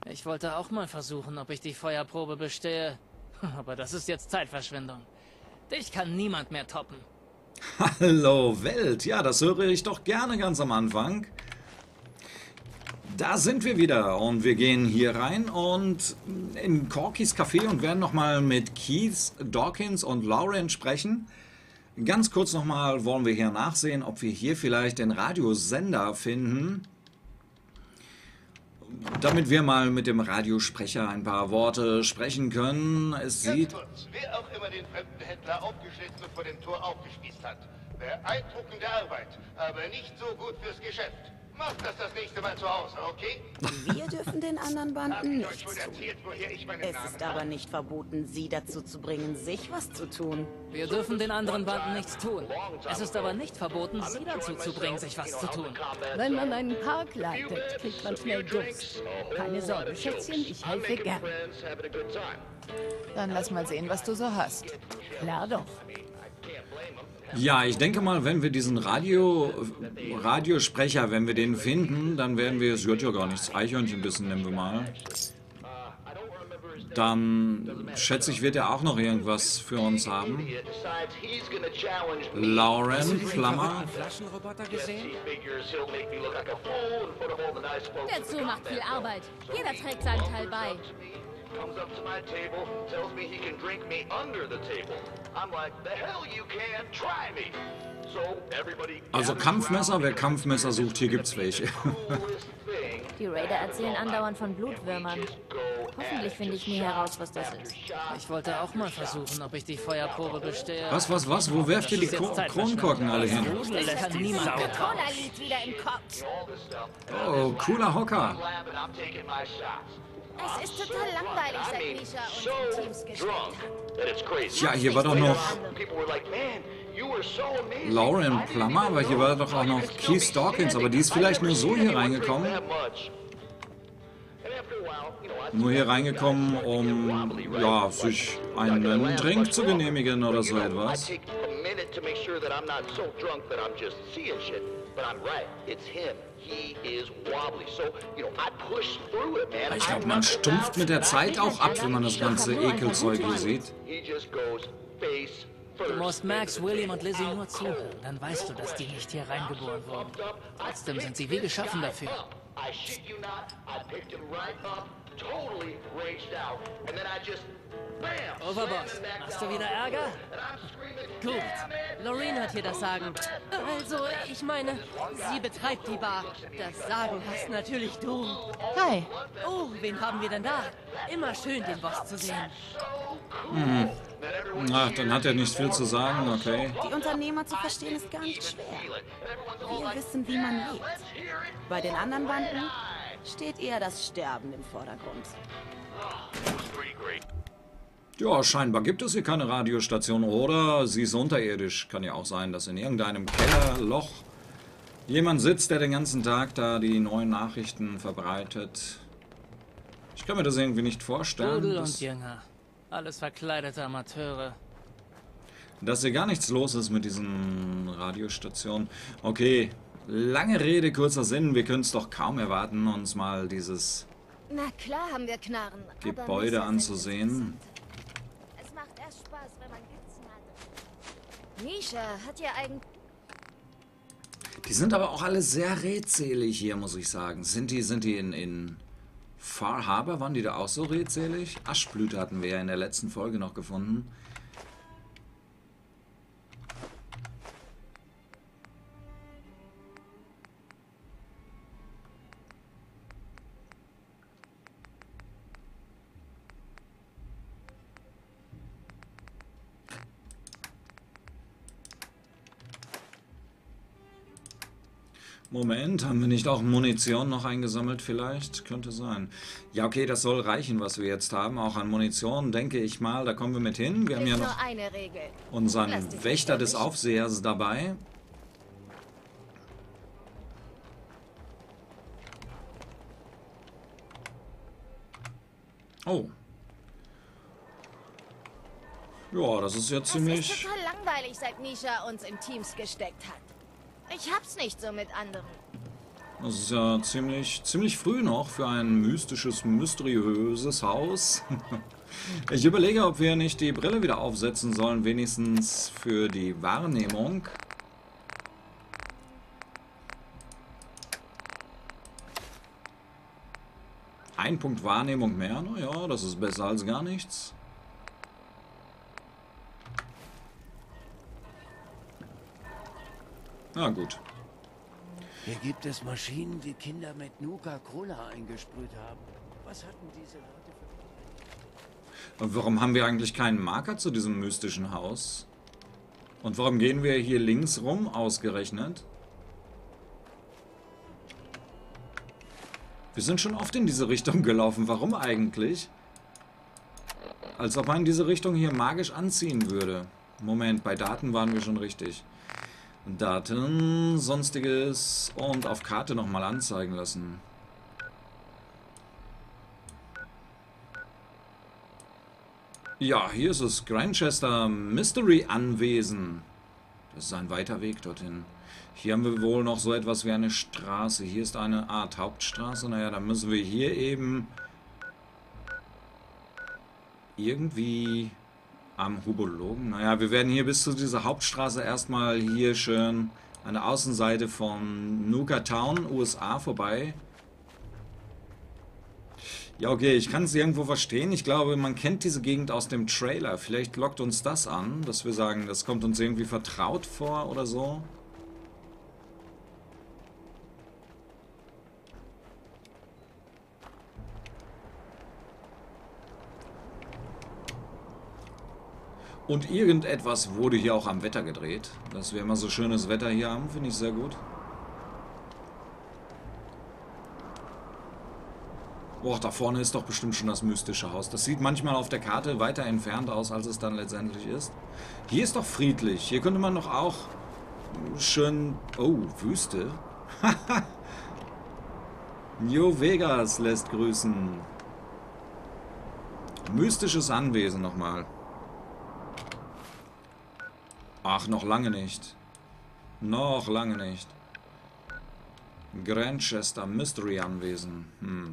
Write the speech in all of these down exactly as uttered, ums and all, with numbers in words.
Ich wollte auch mal versuchen, ob ich die Feuerprobe bestehe. Aber das ist jetzt Zeitverschwendung. Dich kann niemand mehr toppen. Hallo Welt, ja, das höre ich doch gerne ganz am Anfang. Da sind wir wieder und wir gehen hier rein und in Corkys Café und werden nochmal mit Keith, Dawkins und Lauren sprechen. Ganz kurz nochmal wollen wir hier nachsehen, ob wir hier vielleicht den Radiosender finden, damit wir mal mit dem Radiosprecher ein paar Worte sprechen können. Es sieht... Kurz, wer auch immer den fremden Händler aufgeschnitten und vor dem Tor aufgespießt hat. Beeindruckende Arbeit, aber nicht so gut fürs Geschäft. Macht das das nächste Mal zu Hause, okay? Wir dürfen den anderen Banden Hab ich euch nichts schon tun. erzählt, woher ich meinen Es Namen ist aber nicht verboten, sie dazu zu bringen, sich was zu tun. Wir dürfen den anderen Banden nichts tun. Es ist aber nicht verboten, sie dazu zu bringen, sich was zu tun. Wenn man einen Park leitet, kriegt man schnell Durst. Keine Sorge, Schätzchen, ich helfe gern. Dann lass mal sehen, was du so hast. Klar doch. Ja, ich denke mal, wenn wir diesen Radio, Radiosprecher, wenn wir den finden, dann werden wir, es wird ja gar nichts, Eichhörnchen bissen, nehmen wir mal. Dann, schätze ich, wird er auch noch irgendwas für uns haben. Lauren, Flammer. Flaschenroboter gesehen? Der Zoo macht viel Arbeit. Jeder trägt seinen Teil bei. Comes up to my table, tells me he can drink me under the table. I'm like, the hell you can, try me. So everybody Also Kampfmesser, wer Kampfmesser sucht, hier gibt's welche. Die Raider erzählen andauernd von Blutwürmern. Hoffentlich finde ich nie heraus, was das ist. Ich wollte auch mal versuchen, ob ich die Feuerprobe bestehe. Was, was, was? Wo werft ihr die Kro Kronkorken alle hin? Ich kann niemand mehr toppen. Cola-Lied wieder im Kopf. Oh, cooler Hocker. Es ist total langweilig, seit Misha uns in Teams gestellt hat. Ja, hier war doch noch Lauren Plummer, aber hier war doch auch noch Keith Dawkins, aber die ist vielleicht nur so hier reingekommen. Nur hier reingekommen, um, ja, sich einen Drink zu genehmigen oder so etwas. Ich glaube, man stumpft mit der Zeit auch ab, wenn man das ganze Ekelzeug hier sieht. Du musst Max, William und Lizzie nur zuhören. Dann weißt du, dass die nicht hier reingeboren wurden. Trotzdem sind sie wie geschaffen dafür. Overboss, hast du wieder Ärger? Gut. Lorraine hat hier das Sagen. Also, ich meine, sie betreibt die Bar. Das Sagen hast natürlich du. Hi. Oh, wen haben wir denn da? Immer schön, den Boss zu sehen. Hm. Ach, dann hat er nicht viel zu sagen, okay. Die Unternehmer zu verstehen ist gar nicht schwer. Wir wissen, wie man lebt. Bei den anderen Banden steht eher das Sterben im Vordergrund. Ja, scheinbar gibt es hier keine Radiostation oder sie ist unterirdisch. Kann ja auch sein, dass in irgendeinem Kellerloch jemand sitzt, der den ganzen Tag da die neuen Nachrichten verbreitet. Ich kann mir das irgendwie nicht vorstellen. Rudel dass, und Jünger. Alles verkleidete Amateure. dass hier gar nichts los ist mit diesen Radiostationen. Okay, lange Rede, kurzer Sinn. Wir können es doch kaum erwarten, uns mal dieses Na klar haben wir Knarren. aber Gebäude Messer sind anzusehen. interessant. Es macht erst Spaß, wenn man Gitzen hat. Misha hat ja eigentlich... Die sind aber auch alle sehr redselig hier, muss ich sagen. Sind die, sind die in, in Far Harbor, waren die da auch so redselig? Aschblüte hatten wir ja in der letzten Folge noch gefunden. Moment, haben wir nicht auch Munition noch eingesammelt vielleicht? Könnte sein. Ja, okay, das soll reichen, was wir jetzt haben. Auch an Munition, denke ich mal, da kommen wir mit hin. Wir haben ja Ist noch nur eine Regel. unseren Lass dich Wächter des nicht irren. Aufsehers dabei. Oh. Ja, das ist jetzt Es ziemlich... ist total langweilig, seit Misha uns in Teams gesteckt hat. Ich hab's nicht so mit anderen. Das ist ja ziemlich, ziemlich früh noch für ein mystisches, mysteriöses Haus. Ich überlege, ob wir nicht die Brille wieder aufsetzen sollen, wenigstens für die Wahrnehmung. Ein Punkt Wahrnehmung mehr, naja, das ist besser als gar nichts. Na gut. Hier gibt es Maschinen, die Kinder mit Nuka-Cola eingesprüht haben. Was hatten diese Leute für... Und warum haben wir eigentlich keinen Marker zu diesem mystischen Haus? Und warum gehen wir hier links rum, ausgerechnet? Wir sind schon oft in diese Richtung gelaufen. Warum eigentlich? Als ob man in diese Richtung hier magisch anziehen würde. Moment, bei Daten waren wir schon richtig. Daten, Sonstiges und auf Karte nochmal anzeigen lassen. Ja, hier ist es. Grantchester Mystery Anwesen. Das ist ein weiter Weg dorthin. Hier haben wir wohl noch so etwas wie eine Straße. Hier ist eine Art Hauptstraße. Naja, dann müssen wir hier eben irgendwie am Hubologen. Naja, wir werden hier bis zu dieser Hauptstraße erstmal hier schön an der Außenseite von Nuka Town, U S A, vorbei. Ja, okay, ich kann es irgendwo verstehen. Ich glaube, man kennt diese Gegend aus dem Trailer. Vielleicht lockt uns das an, dass wir sagen, das kommt uns irgendwie vertraut vor oder so. Und irgendetwas wurde hier auch am Wetter gedreht. Dass wir immer so schönes Wetter hier haben, finde ich sehr gut. Boah, da vorne ist doch bestimmt schon das mystische Haus. Das sieht manchmal auf der Karte weiter entfernt aus, als es dann letztendlich ist. Hier ist doch friedlich. Hier könnte man doch auch schön... Oh, Wüste. New Vegas lässt grüßen. Mystisches Anwesen nochmal. Ach, noch lange nicht. Noch lange nicht. Grantchester Mystery Anwesen. Hm.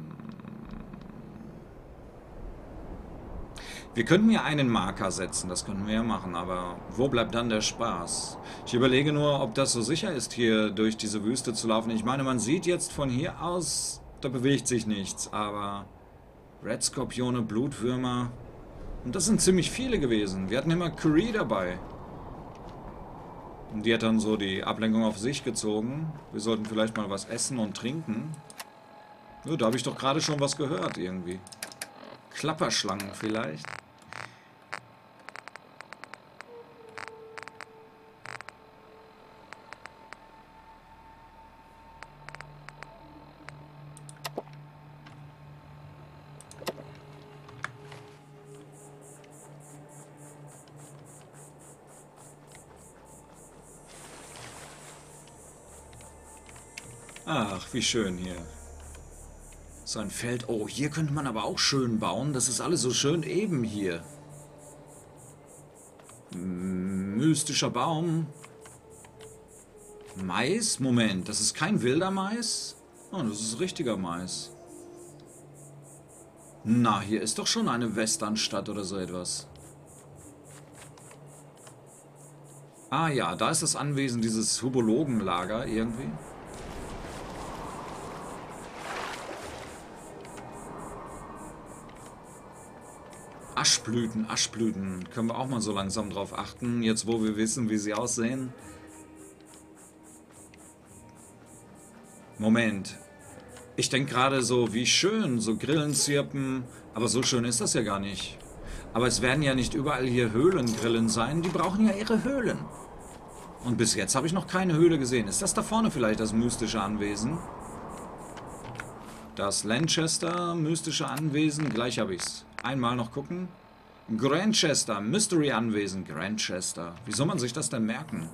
Wir könnten ja einen Marker setzen, das könnten wir ja machen, aber wo bleibt dann der Spaß? Ich überlege nur, ob das so sicher ist, hier durch diese Wüste zu laufen. Ich meine, man sieht jetzt von hier aus, da bewegt sich nichts, aber Red Skorpione, Blutwürmer, und das sind ziemlich viele gewesen. Wir hatten immer Curry dabei. Und die hat dann so die Ablenkung auf sich gezogen. Wir sollten vielleicht mal was essen und trinken. Ja, da habe ich doch gerade schon was gehört irgendwie. Klapperschlangen vielleicht. Ach, wie schön hier. So ein Feld. Oh, hier könnte man aber auch schön bauen. Das ist alles so schön eben hier. Mystischer Baum. Mais? Moment, das ist kein wilder Mais? Oh, das ist richtiger Mais. Na, hier ist doch schon eine Westernstadt oder so etwas. Ah ja, da ist das Anwesen dieses Hubologenlager irgendwie. Aschblüten, Aschblüten. Können wir auch mal so langsam drauf achten, jetzt wo wir wissen, wie sie aussehen. Moment. Ich denke gerade so, wie schön, so Grillen zirpen. Aber so schön ist das ja gar nicht. Aber es werden ja nicht überall hier Höhlengrillen sein. Die brauchen ja ihre Höhlen. Und bis jetzt habe ich noch keine Höhle gesehen. Ist das da vorne vielleicht das mystische Anwesen? Das Lanchester mystische Anwesen. Gleich habe ich es. Einmal noch gucken. Grantchester, Mystery Anwesen, Grantchester. Wie soll man sich das denn merken?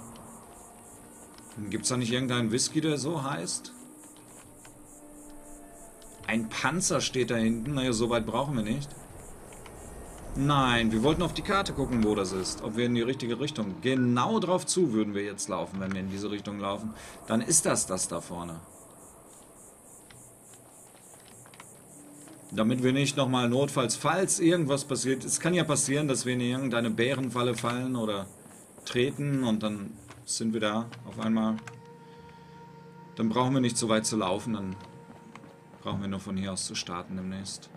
Gibt es da nicht irgendeinen Whisky, der so heißt? Ein Panzer steht da hinten. Naja, so weit brauchen wir nicht. Nein, wir wollten auf die Karte gucken, wo das ist. Ob wir in die richtige Richtung... Genau drauf zu würden wir jetzt laufen, wenn wir in diese Richtung laufen. Dann ist das das da vorne. Damit wir nicht nochmal notfalls, falls irgendwas passiert, es kann ja passieren, dass wir in irgendeine Bärenfalle fallen oder treten und dann sind wir da auf einmal. Dann brauchen wir nicht so weit zu laufen, dann brauchen wir nur von hier aus zu starten demnächst.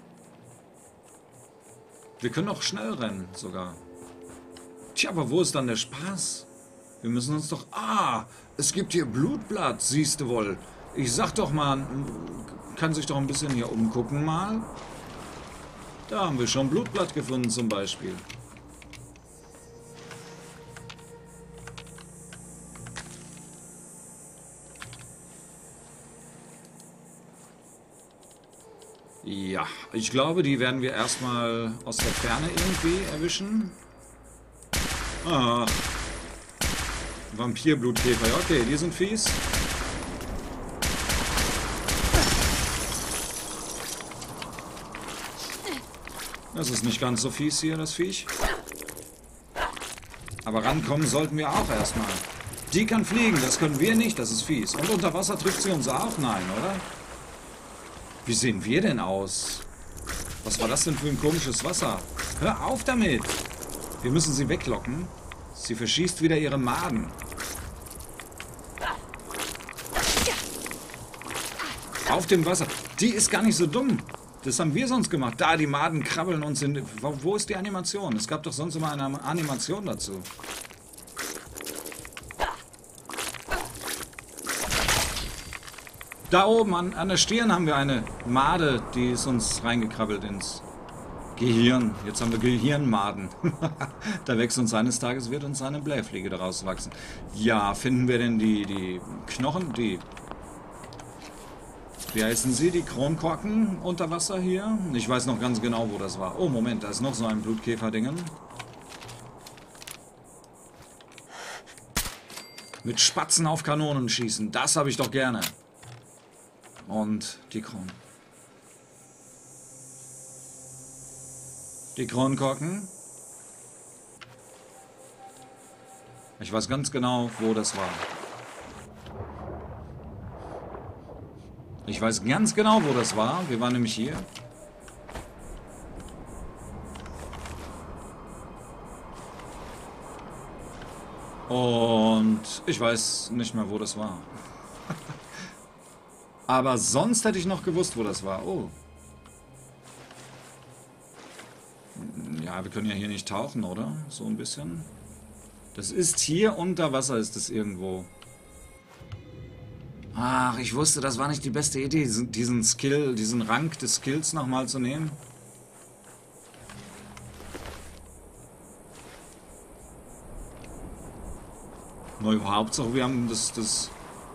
Wir können auch schnell rennen sogar. Tja, aber wo ist dann der Spaß? Wir müssen uns doch... Ah, es gibt hier Blutblatt, siehst du wohl. Ich sag doch mal, kann sich doch ein bisschen hier umgucken mal. Da haben wir schon Blutblatt gefunden zum Beispiel. Ja, ich glaube, die werden wir erstmal aus der Ferne irgendwie erwischen. Ah. Vampirbblutkäfer, ja, okay, die sind fies. Das ist nicht ganz so fies hier, das Viech. Aber rankommen sollten wir auch erstmal. Die kann fliegen, das können wir nicht, das ist fies. Und unter Wasser trifft sie uns auch? Nein, oder? Wie sehen wir denn aus? Was war das denn für ein komisches Wasser? Hör auf damit! Wir müssen sie weglocken. Sie verschießt wieder ihre Maden. Auf dem Wasser. Die ist gar nicht so dumm. Das haben wir sonst gemacht. Da, die Maden krabbeln uns in... Wo ist die Animation? Es gab doch sonst immer eine Animation dazu. Da oben an, an der Stirn haben wir eine Made, die ist uns reingekrabbelt ins Gehirn. Jetzt haben wir Gehirnmaden. Da wächst uns eines Tages, wird uns eine Blähfliege daraus wachsen. Ja, finden wir denn die, die Knochen, die... Wie heißen sie, die Kronkorken unter Wasser hier? Ich weiß noch ganz genau, wo das war. Oh, Moment, da ist noch so ein Blutkäfer-Dingen. Mit Spatzen auf Kanonen schießen, das habe ich doch gerne. Und die Kronen. Die Kronkorken. Ich weiß ganz genau, wo das war. Ich weiß ganz genau, wo das war. Wir waren nämlich hier. Und ich weiß nicht mehr, wo das war. Aber sonst hätte ich noch gewusst, wo das war. Oh. Ja, wir können ja hier nicht tauchen, oder? So ein bisschen. Das ist hier unter Wasser, ist es irgendwo. Ach, ich wusste, das war nicht die beste Idee, diesen, diesen Skill, diesen Rang des Skills nochmal zu nehmen. Neue Hauptsache, wir haben das, das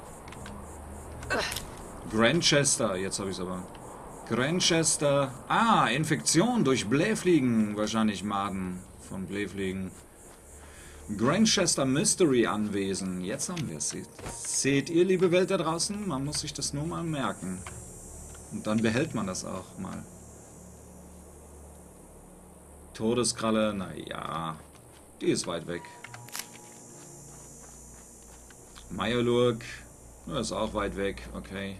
Grandchester, jetzt habe ich es aber. Grandchester, ah, Infektion durch Blähfliegen, wahrscheinlich Maden von Blähfliegen. Grandchester Mystery Anwesen. Jetzt haben wir es. Seht ihr, liebe Welt da draußen? Man muss sich das nur mal merken. Und dann behält man das auch mal. Todeskralle, naja. Die ist weit weg. Majolurk. Ist auch weit weg. Okay.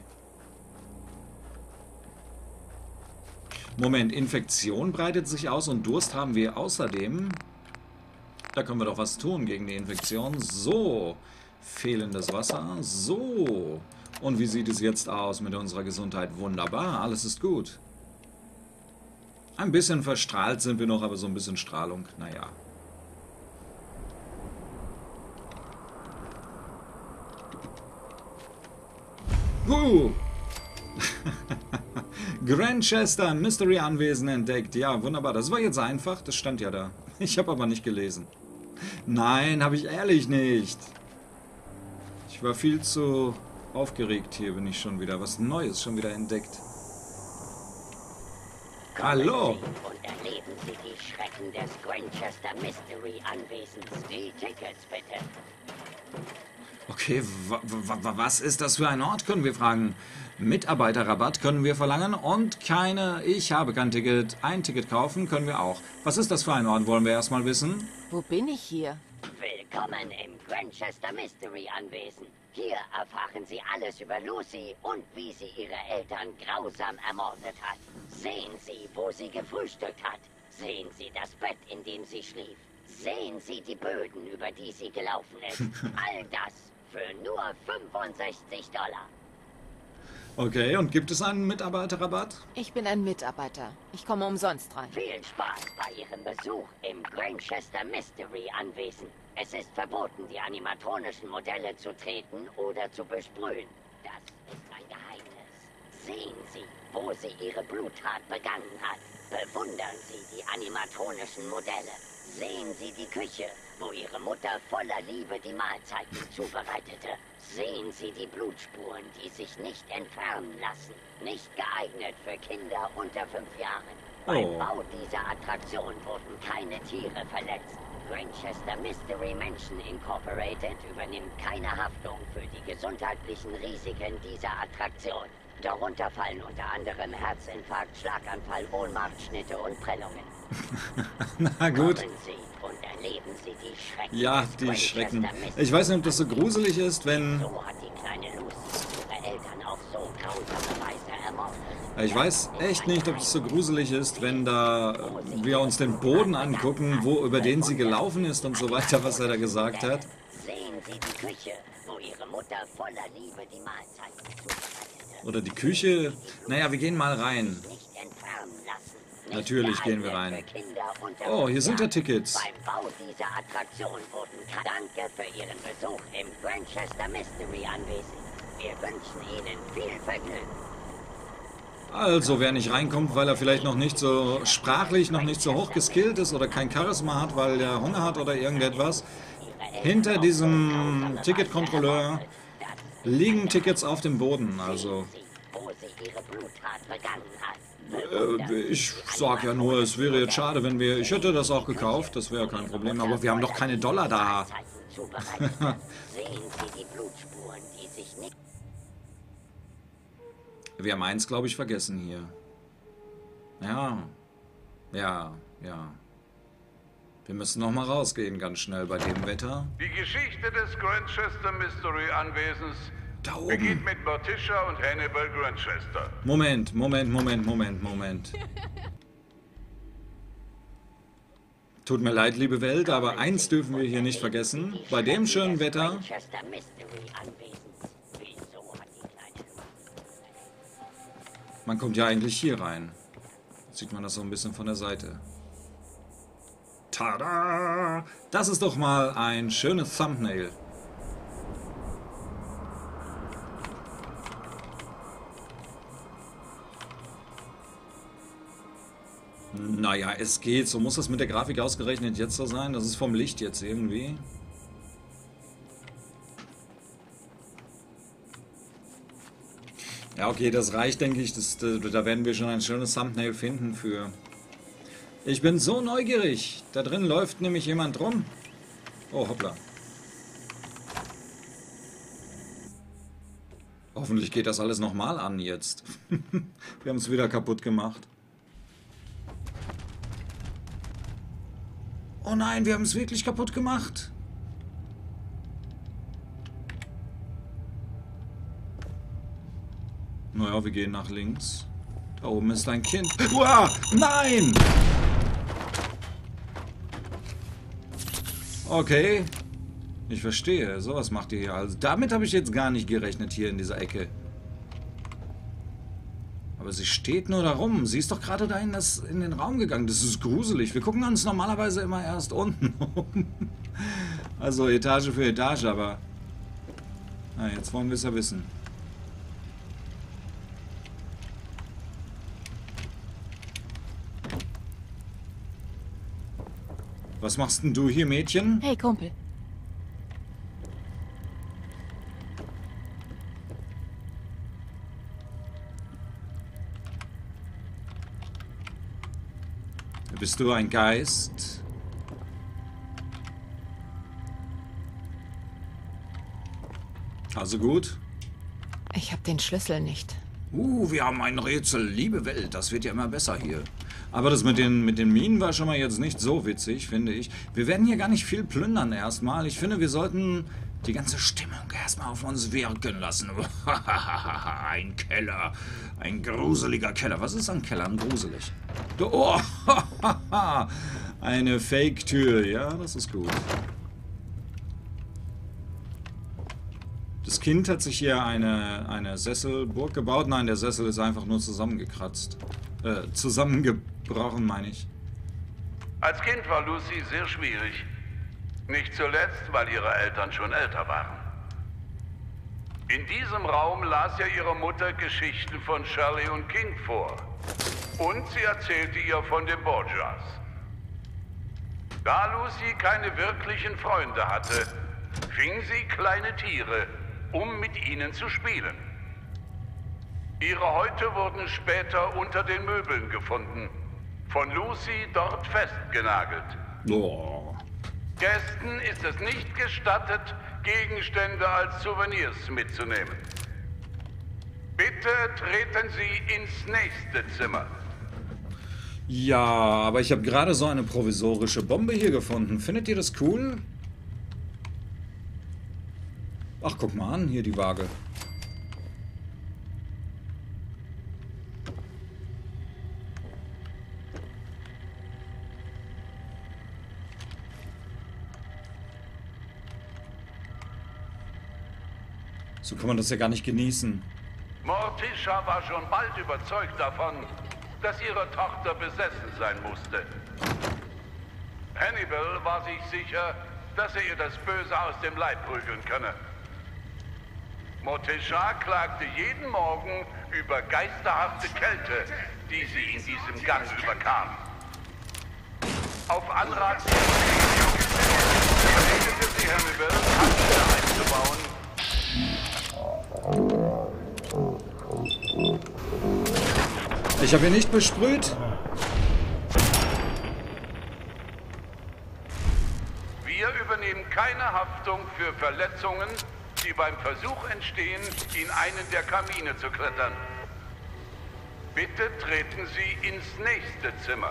Moment, Infektion breitet sich aus und Durst haben wir außerdem... Da können wir doch was tun gegen die Infektion. So, fehlendes Wasser. So. Und wie sieht es jetzt aus mit unserer Gesundheit? Wunderbar, alles ist gut. Ein bisschen verstrahlt sind wir noch, aber so ein bisschen Strahlung, naja. Uh. Grandchester Mystery Anwesen entdeckt. Ja, wunderbar. Das war jetzt einfach. Das stand ja da. Ich habe aber nicht gelesen. Nein, habe ich ehrlich nicht. Ich war viel zu aufgeregt. Hier bin ich schon wieder. Was Neues schon wieder entdeckt. Hallo. Und erleben Sie die Schrecken des Grandchester Mystery Anwesens. Die Tickets bitte. Okay, was ist das für ein Ort, können wir fragen. Mitarbeiterrabatt können wir verlangen und keine, ich habe kein Ticket, ein Ticket kaufen können wir auch. Was ist das für ein Ort, wollen wir erstmal wissen? Wo bin ich hier? Willkommen im Grandchester Mystery Anwesen. Hier erfahren Sie alles über Lucy und wie sie ihre Eltern grausam ermordet hat. Sehen Sie, wo sie gefrühstückt hat. Sehen Sie das Bett, in dem sie schlief. Sehen Sie die Böden, über die sie gelaufen ist. All das für nur fünfundsechzig Dollar. Okay, und gibt es einen Mitarbeiterrabatt? Ich bin ein Mitarbeiter. Ich komme umsonst rein. Viel Spaß bei Ihrem Besuch im Granchester Mystery Anwesen. Es ist verboten, die animatronischen Modelle zu treten oder zu besprühen. Das ist ein Geheimnis. Sehen Sie, wo sie ihre Bluttat begangen hat. Bewundern Sie die animatronischen Modelle. Sehen Sie die Küche, wo Ihre Mutter voller Liebe die Mahlzeiten zubereitete. Sehen Sie die Blutspuren, die sich nicht entfernen lassen. Nicht geeignet für Kinder unter fünf Jahren. Beim Oh. Bau dieser Attraktion wurden keine Tiere verletzt. Granchester Mystery Mansion Incorporated übernimmt keine Haftung für die gesundheitlichen Risiken dieser Attraktion. Darunter fallen unter anderem Herzinfarkt, Schlaganfall, Ohnmachtsschnitte und Prellungen. Na gut. Kommen Sie und erleben Sie die Schrecken. Ja, des die Granchester Schrecken. Mystery. Ich weiß nicht, ob das so gruselig ist, wenn... So hat die kleine Lucy ihre Eltern auf so grausame Weise ermordet. Ich weiß echt nicht, ob es so gruselig ist, wenn da wir uns den Boden angucken, wo über den sie gelaufen ist und so weiter, was er da gesagt hat. Sehen Sie die Küche, wo Ihre Mutter voller Liebe die Mahlzeiten zubereitete. Oder die Küche. Naja, wir gehen mal rein. Nicht entfernen lassen. Nicht Natürlich gehen wir geeignet rein. für Kinder unter Oh, fünf hier sind ja Jahren. Tickets. Beim Bau dieser Attraktion wurden Ka- Danke für Ihren Besuch im Granchester Mystery Anwesen. Wir wünschen Ihnen viel Vergnügen. Also, wer nicht reinkommt, weil er vielleicht noch nicht so sprachlich, noch nicht so hoch geskillt ist oder kein Charisma hat, weil er Hunger hat oder irgendetwas, hinter diesem Ticketkontrolleur liegen Tickets auf dem Boden. Also, Wo sie ihre Bluttat begangen hat. äh, ich sag ja nur, es wäre jetzt schade, wenn wir... Ich hätte das auch gekauft, das wäre kein Problem, aber wir haben doch keine Dollar da. Sehen Sie die Blutspuren, die sich nicht... Wir haben eins, glaube ich, vergessen hier. Ja, ja, ja. Wir müssen noch mal rausgehen, ganz schnell bei dem Wetter. Die Geschichte des Granchester Mystery Anwesens Da beginnt oben. mit Morticia und Hannibal Granchester. Moment, Moment, Moment, Moment, Moment. Tut mir leid, liebe Welt, aber eins dürfen wir hier nicht vergessen. Bei dem schönen Wetter... Granchester Mystery Anwesens. Wieso hat die kleine Man kommt ja eigentlich hier rein. Jetzt sieht man das so ein bisschen von der Seite. Tada! Das ist doch mal ein schönes Thumbnail. Naja, es geht. So muss das mit der Grafik ausgerechnet jetzt so sein. Das ist vom Licht jetzt irgendwie. Ja, okay, das reicht, denke ich. Das, da werden wir schon ein schönes Thumbnail finden für... Ich bin so neugierig. Da drin läuft nämlich jemand rum. Oh, hoppla. Hoffentlich geht das alles nochmal an jetzt. Wir haben es wieder kaputt gemacht. Oh nein, wir haben es wirklich kaputt gemacht. Naja, wir gehen nach links. Da oben ist ein Kind. Uah, nein! Okay. Ich verstehe. Sowas macht ihr hier. Also damit habe ich jetzt gar nicht gerechnet hier in dieser Ecke. Aber sie steht nur da rum. Sie ist doch gerade da in, das, in den Raum gegangen. Das ist gruselig. Wir gucken uns normalerweise immer erst unten um. Also Etage für Etage, aber... Na, jetzt wollen wir es ja wissen. Was machst denn du hier, Mädchen? Hey, Kumpel. Bist du ein Geist? Also gut. Ich habe den Schlüssel nicht. Uh, wir haben ein Rätsel. Liebe Welt, das wird ja immer besser hier. Aber das mit den, mit den Minen war schon mal jetzt nicht so witzig, finde ich. Wir werden hier gar nicht viel plündern erstmal. Ich finde, wir sollten Die ganze Stimmung erstmal auf uns wirken lassen. Ein Keller. Ein gruseliger Keller. Was ist an Kellern gruselig? Oh, eine Fake-Tür. Ja, das ist gut. Das Kind hat sich hier eine, eine Sesselburg gebaut. Nein, der Sessel ist einfach nur zusammengekratzt. Äh, zusammengebrochen, meine ich. Als Kind war Lucy sehr schwierig. Nicht zuletzt, weil ihre Eltern schon älter waren. In diesem Raum las ja ihre Mutter Geschichten von Shelley und King vor. Und sie erzählte ihr von den Borgias. Da Lucy keine wirklichen Freunde hatte, fing sie kleine Tiere, um mit ihnen zu spielen. Ihre Häute wurden später unter den Möbeln gefunden, von Lucy dort festgenagelt. Oh. Gästen ist es nicht gestattet, Gegenstände als Souvenirs mitzunehmen. Bitte treten Sie ins nächste Zimmer. Ja, aber ich habe gerade so eine provisorische Bombe hier gefunden. Findet ihr das cool? Ach, guck mal an, hier die Waage. So kann man das ja gar nicht genießen. Morticia war schon bald überzeugt davon, dass ihre Tochter besessen sein musste. Hannibal war sich sicher, dass er ihr das Böse aus dem Leib prügeln könne. Morticia klagte jeden Morgen über geisterhafte Kälte, die sie in diesem Gang überkam. Auf Anraten redete sie Hannibal, Handtücher einzubauen. Ich habe ihn nicht besprüht. Wir übernehmen keine Haftung für Verletzungen, die beim Versuch entstehen, in einen der Kamine zu klettern. Bitte treten Sie ins nächste Zimmer.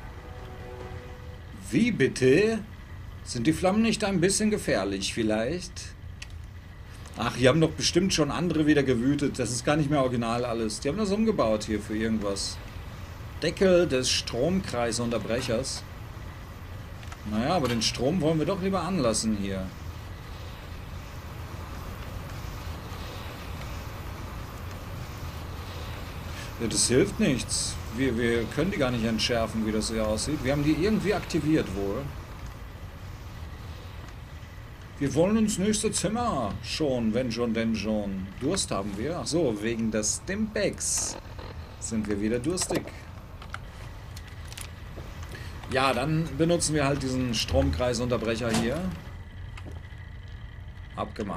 Wie bitte? Sind die Flammen nicht ein bisschen gefährlich vielleicht? Ach, hier haben doch bestimmt schon andere wieder gewütet. Das ist gar nicht mehr original alles. Die haben das umgebaut hier für irgendwas. Deckel des Stromkreisunterbrechers. Naja, aber den Strom wollen wir doch lieber anlassen hier. Ja, das hilft nichts. Wir, wir können die gar nicht entschärfen, wie das hier aussieht. Wir haben die irgendwie aktiviert wohl. Wir wollen ins nächste Zimmer. Schon, wenn schon, denn schon. Durst haben wir. Ach so, wegen des Stimpaks sind wir wieder durstig. Ja, dann benutzen wir halt diesen Stromkreisunterbrecher hier. Abgemacht.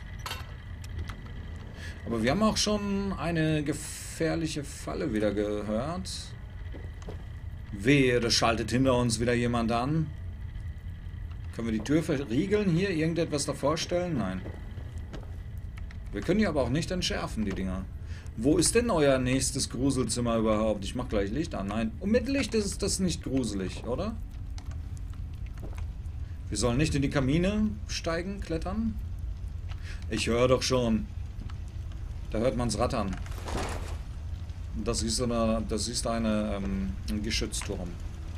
Aber wir haben auch schon eine gefährliche Falle wieder gehört. Wehe, das schaltet hinter uns wieder jemand an. Können wir die Tür verriegeln? Hier irgendetwas davor stellen? Nein. Wir können die aber auch nicht entschärfen, die Dinger. Wo ist denn euer nächstes Gruselzimmer überhaupt? Ich mach gleich Licht an. Nein, und mit Licht ist das nicht gruselig, oder? Wir sollen nicht in die Kamine steigen, klettern? Ich höre doch schon. Da hört man's rattern. Das ist eine, das ist eine, ähm, ein Geschützturm.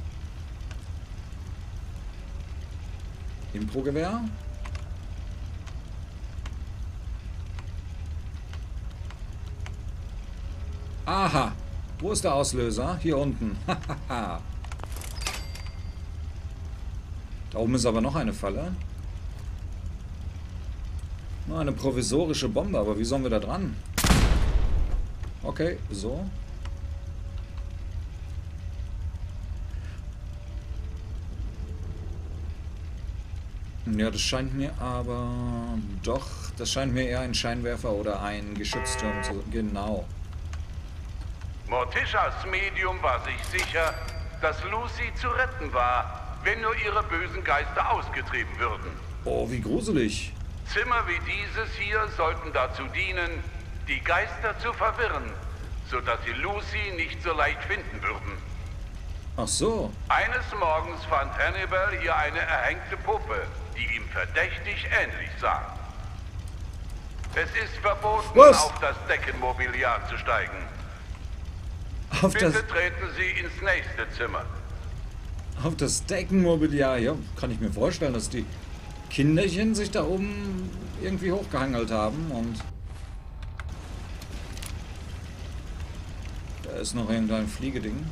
Impro-Gewehr. Aha. Wo ist der Auslöser? Hier unten. Da oben ist aber noch eine Falle. Nur eine provisorische Bombe, aber wie sollen wir da dran? Okay, so. Ja, das scheint mir aber... Doch, das scheint mir eher ein Scheinwerfer oder ein Geschützturm zu... Genau. Morticias Medium war sich sicher, dass Lucy zu retten war, wenn nur ihre bösen Geister ausgetrieben würden. Oh, wie gruselig. Zimmer wie dieses hier sollten dazu dienen, die Geister zu verwirren, sodass sie Lucy nicht so leicht finden würden. Ach so. Eines Morgens fand Hannibal hier eine erhängte Puppe, die ihm verdächtig ähnlich sah. Es ist verboten, Was? auf das Deckenmobiliar zu steigen. Auf Bitte das, treten Sie ins nächste Zimmer. auf das Deckenmobiliar. Ja, kann ich mir vorstellen, dass die Kinderchen sich da oben irgendwie hochgehangelt haben und da ist noch irgendein Fliegeding.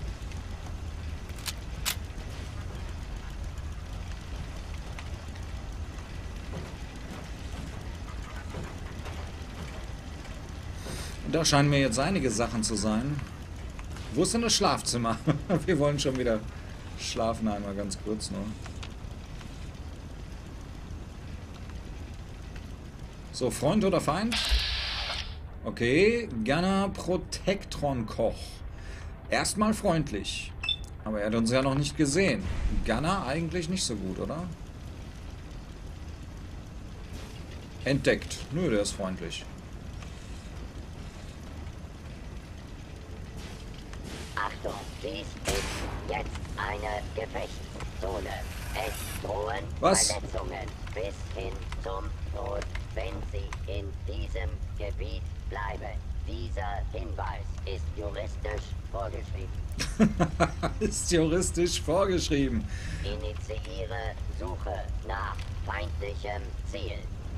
Da scheinen mir jetzt einige Sachen zu sein. Wo ist denn das Schlafzimmer? Wir wollen schon wieder schlafen, einmal ganz kurz nur. So, Freund oder Feind? Okay, Gunner Protektron Koch. Erstmal freundlich. Aber er hat uns ja noch nicht gesehen. Gunner eigentlich nicht so gut, oder? Entdeckt. Nö, der ist freundlich. Achtung, dies ist jetzt eine Gefechtszone. Es drohen Was? Verletzungen bis hin zum Tod, wenn Sie in diesem Gebiet bleiben. Dieser Hinweis ist juristisch vorgeschrieben. Ist juristisch vorgeschrieben. Initiiere Suche nach feindlichem Ziel.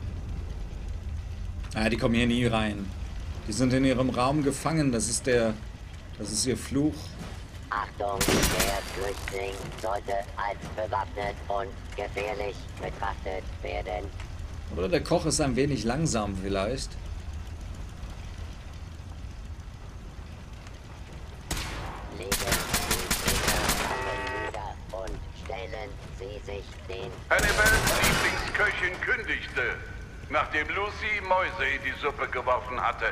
Ah, die kommen hier nie rein. Die sind in ihrem Raum gefangen. Das ist der... Das ist ihr Fluch. Achtung, der Flüchtling sollte als bewaffnet und gefährlich betrachtet werden. Oder der Koch ist ein wenig langsam vielleicht. Legen Sie Ihre Waffen nieder und stellen Sie sich den... Hannibals Lieblingsköchin kündigte, nachdem Lucy Mäuse in die Suppe geworfen hatte.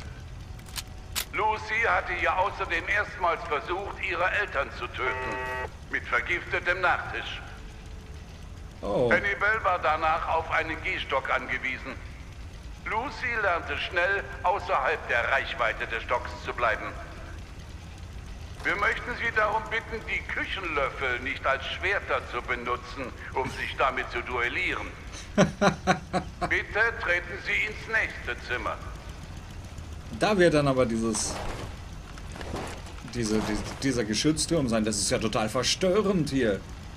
Lucy hatte ja außerdem erstmals versucht, ihre Eltern zu töten. Mit vergiftetem Nachtisch. Oh. Hannibal war danach auf einen Gehstock angewiesen. Lucy lernte schnell, außerhalb der Reichweite des Stocks zu bleiben. Wir möchten Sie darum bitten, die Küchenlöffel nicht als Schwerter zu benutzen, um sich damit zu duellieren. Bitte treten Sie ins nächste Zimmer. Da wird dann aber dieses... Diese, diese, dieser Geschützturm sein. Das ist ja total verstörend hier.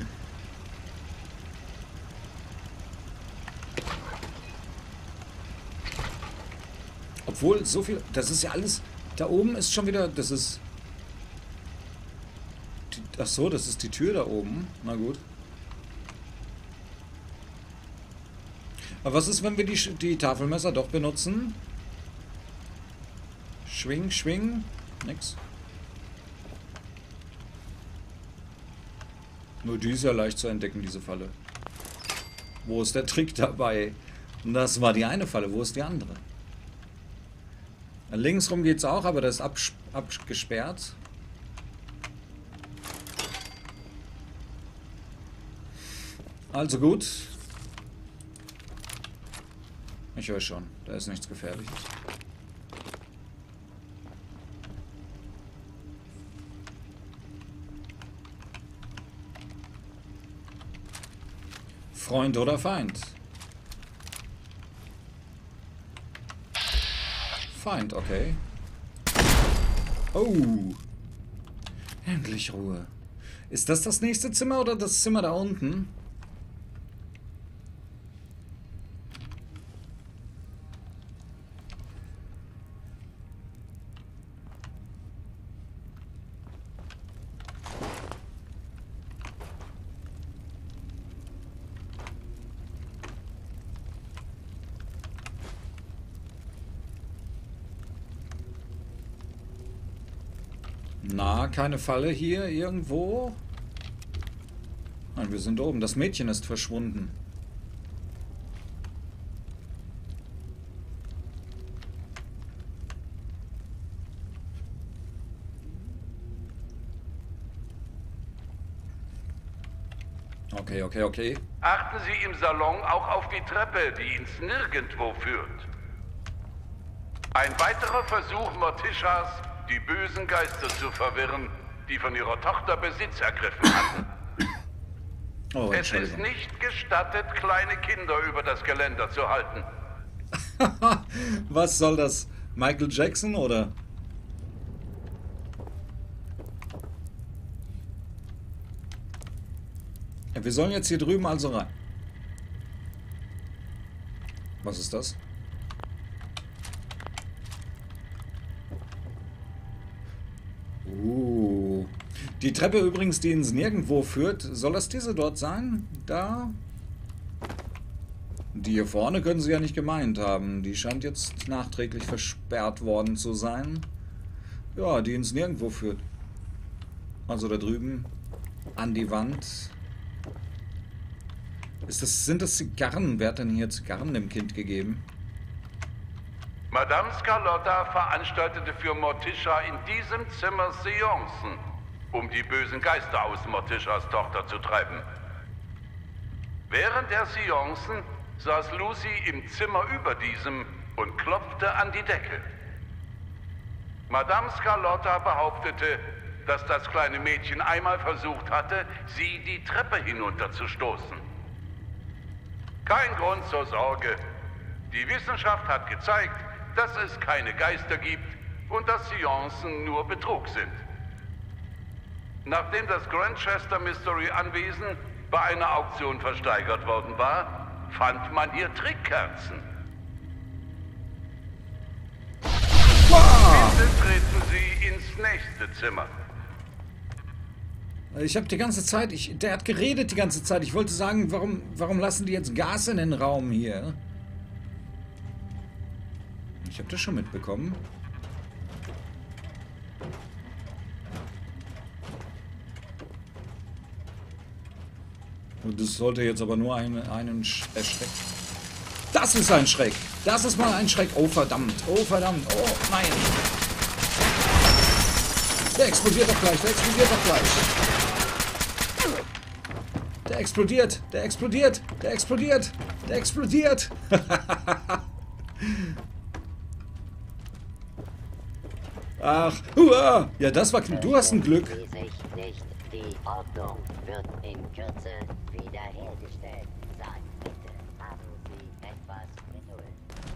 Obwohl, so viel... Das ist ja alles... Da oben ist schon wieder... Das ist... Die, ach so, das ist die Tür da oben. Na gut. Aber was ist, wenn wir die, die Tafelmesser doch benutzen? Schwing, schwing. Nix. Nur die ist ja leicht zu entdecken, diese Falle. Wo ist der Trick dabei? Das war die eine Falle. Wo ist die andere? Linksrum geht's auch, aber das ist abs abgesperrt. Also gut. Ich höre schon. Da ist nichts Gefährliches. Freund oder Feind? Feind, okay. Oh. Endlich Ruhe. Ist das das nächste Zimmer oder das Zimmer da unten? Na, keine Falle hier irgendwo? Nein, wir sind oben. Das Mädchen ist verschwunden. Okay, okay, okay. Achten Sie im Salon auch auf die Treppe, die ins Nirgendwo führt. Ein weiterer Versuch Mortishas, die bösen Geister zu verwirren, die von ihrer Tochter Besitz ergriffen hatten. Oh, es ist nicht gestattet, kleine Kinder über das Geländer zu halten. Was soll das? Michael Jackson oder? Ja, wir sollen jetzt hier drüben also rein. Was ist das? Uh. Die Treppe übrigens, die ins Nirgendwo führt, soll das diese dort sein? Da? Die hier vorne können sie ja nicht gemeint haben. Die scheint jetzt nachträglich versperrt worden zu sein. Ja, die ins Nirgendwo führt. Also da drüben an die Wand. Ist das, sind das Zigarren? Wer hat denn hier Zigarren dem Kind gegeben? Madame Scarlotta veranstaltete für Morticia in diesem Zimmer Seancen, um die bösen Geister aus Morticias Tochter zu treiben. Während der Seancen saß Lucy im Zimmer über diesem und klopfte an die Decke. Madame Scarlotta behauptete, dass das kleine Mädchen einmal versucht hatte, sie die Treppe hinunterzustoßen. Kein Grund zur Sorge. Die Wissenschaft hat gezeigt, dass es keine Geister gibt und dass Seancen nur Betrug sind. Nachdem das Grantchester Mystery Anwesen bei einer Auktion versteigert worden war, fand man hier Trickkerzen. Wow. Bitte treten Sie ins nächste Zimmer. Ich habe die ganze Zeit, ich, der hat geredet die ganze Zeit. Ich wollte sagen, warum, warum lassen die jetzt Gas in den Raum hier? Ich habe das schon mitbekommen. Und das sollte jetzt aber nur einen, einen erschrecken. Das ist ein Schreck. Das ist mal ein Schreck. Oh verdammt. Oh verdammt. Oh nein. Der explodiert doch gleich. Der explodiert doch gleich. Der explodiert. Der explodiert. Der explodiert. Der explodiert. Ach. Uah. Ja, das war... Du hast ein Glück. Die Ordnung wird in Kürze wiederhergestellt sein. Bitte haben Sie etwas Geduld.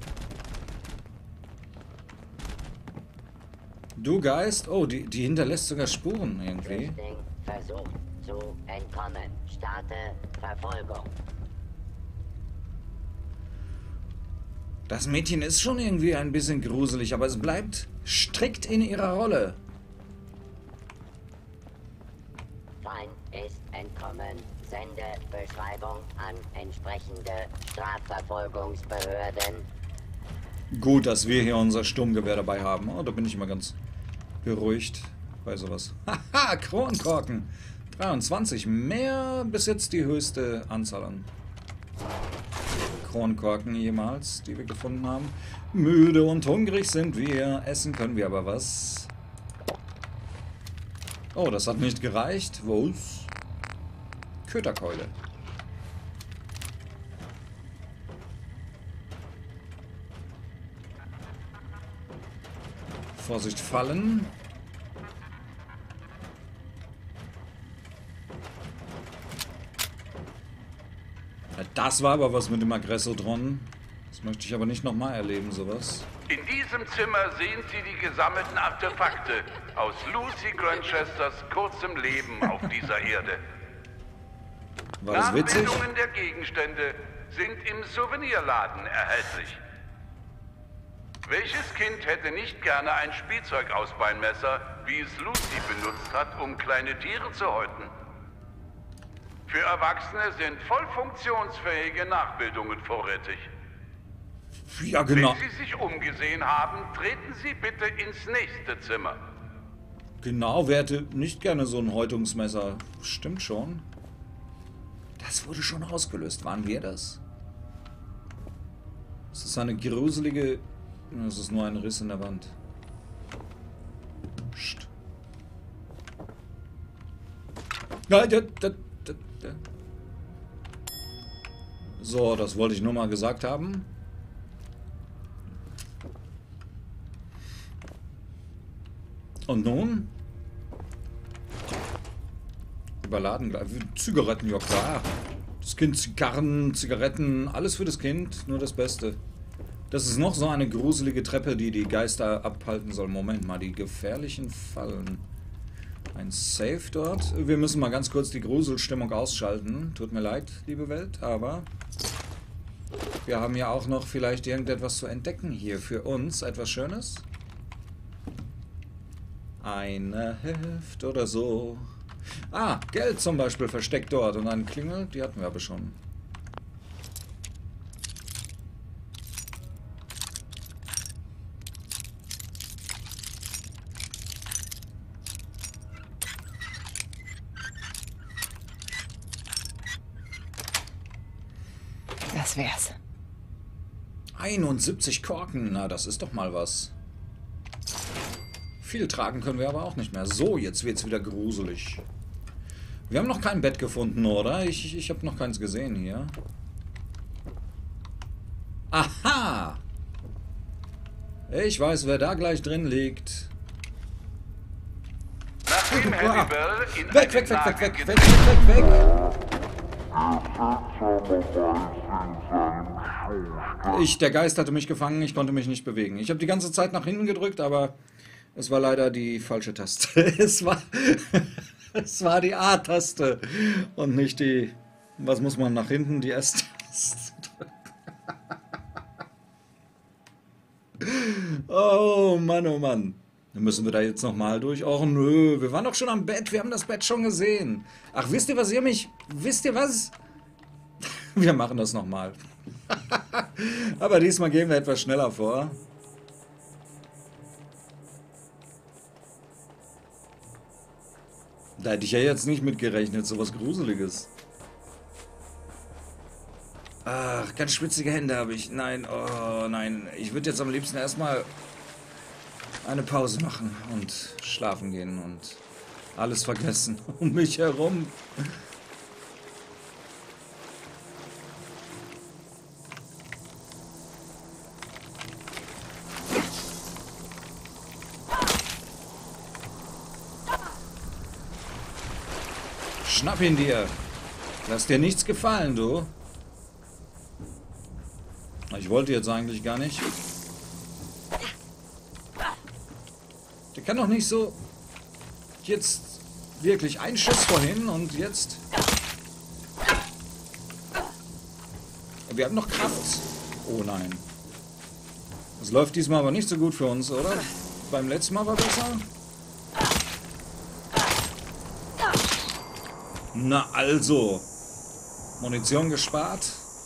Du Geist? Oh, die, die hinterlässt sogar Spuren irgendwie. Flüchtling versucht zu entkommen. Starte Verfolgung. Das Mädchen ist schon irgendwie ein bisschen gruselig, aber es bleibt strikt in ihrer Rolle. Feind ist entkommen. Sende Beschreibung an entsprechende Strafverfolgungsbehörden. Gut, dass wir hier unser Sturmgewehr dabei haben. Oh, da bin ich immer ganz beruhigt bei sowas. Haha, Kronkorken. dreiundzwanzig. Mehr bis jetzt die höchste Anzahl an Kronkorken jemals, die wir gefunden haben. Müde und hungrig sind wir. Essen können wir aber was. Oh, das hat nicht gereicht. Wo ist? Köterkeule. Vorsicht, fallen. Ja, das war aber was mit dem Aggressodron. Das möchte ich aber nicht nochmal erleben, sowas. In diesem Zimmer sehen Sie die gesammelten Artefakte aus Lucy Grantchesters kurzem Leben auf dieser Erde. War das witzig? Nachbildungen der Gegenstände sind im Souvenirladen erhältlich. Welches Kind hätte nicht gerne ein Spielzeugausbeinmesser, wie es Lucy benutzt hat, um kleine Tiere zu häuten? Für Erwachsene sind voll funktionsfähige Nachbildungen vorrätig. Ja, genau. Wenn Sie sich umgesehen haben, treten Sie bitte ins nächste Zimmer. Genau, wer hätte nicht gerne so ein Häutungsmesser? Stimmt schon. Das wurde schon ausgelöst. Waren wir das? Es ist eine gruselige... Es ist nur ein Riss in der Wand. Psst. Nein, da, da, da, da. So, das wollte ich nur mal gesagt haben. Und nun? Überladen, Zigaretten, ja klar. Das Kind, Zigarren, Zigaretten, alles für das Kind, nur das Beste. Das ist noch so eine gruselige Treppe, die die Geister abhalten soll. Moment mal, die gefährlichen Fallen. Ein Safe dort. Wir müssen mal ganz kurz die Gruselstimmung ausschalten. Tut mir leid, liebe Welt, aber wir haben ja auch noch vielleicht irgendetwas zu entdecken hier für uns. Etwas Schönes. Eine Heft oder so. Ah, Geld zum Beispiel versteckt dort. Und ein Klingel, die hatten wir aber schon. Das wär's. einundsiebzig Korken, na das ist doch mal was. Viel tragen können wir aber auch nicht mehr. So, jetzt wird's wieder gruselig. Wir haben noch kein Bett gefunden, oder? Ich, ich habe noch keins gesehen hier. Aha! Ich weiß, wer da gleich drin liegt. Nachdem Hannibal in Weg, weg, weg, weg, weg, weg, weg, weg, weg! Ich, der Geist hatte mich gefangen, ich konnte mich nicht bewegen. Ich habe die ganze Zeit nach hinten gedrückt, aber es war leider die falsche Taste. Es war, es war die A-Taste und nicht die, was muss man nach hinten, die S-Taste drücken. Oh Mann, oh Mann. Dann müssen wir da jetzt nochmal durch. Och nö, wir waren doch schon am Bett, wir haben das Bett schon gesehen. Ach, wisst ihr, was ihr mich, wisst ihr was? Wir machen das nochmal. Aber diesmal gehen wir etwas schneller vor. Da hätte ich ja jetzt nicht mitgerechnet, sowas Gruseliges. Ach, ganz schwitzige Hände habe ich. Nein, oh nein. Ich würde jetzt am liebsten erstmal eine Pause machen und schlafen gehen und alles vergessen um mich herum. Schnapp ihn dir. Lass dir nichts gefallen, du. Ich wollte jetzt eigentlich gar nicht. Der kann doch nicht so... Jetzt wirklich ein Schuss vorhin und jetzt... Wir haben noch Kraft. Oh nein. Das läuft diesmal aber nicht so gut für uns, oder? Beim letzten Mal war besser. Na also. Munition gespart.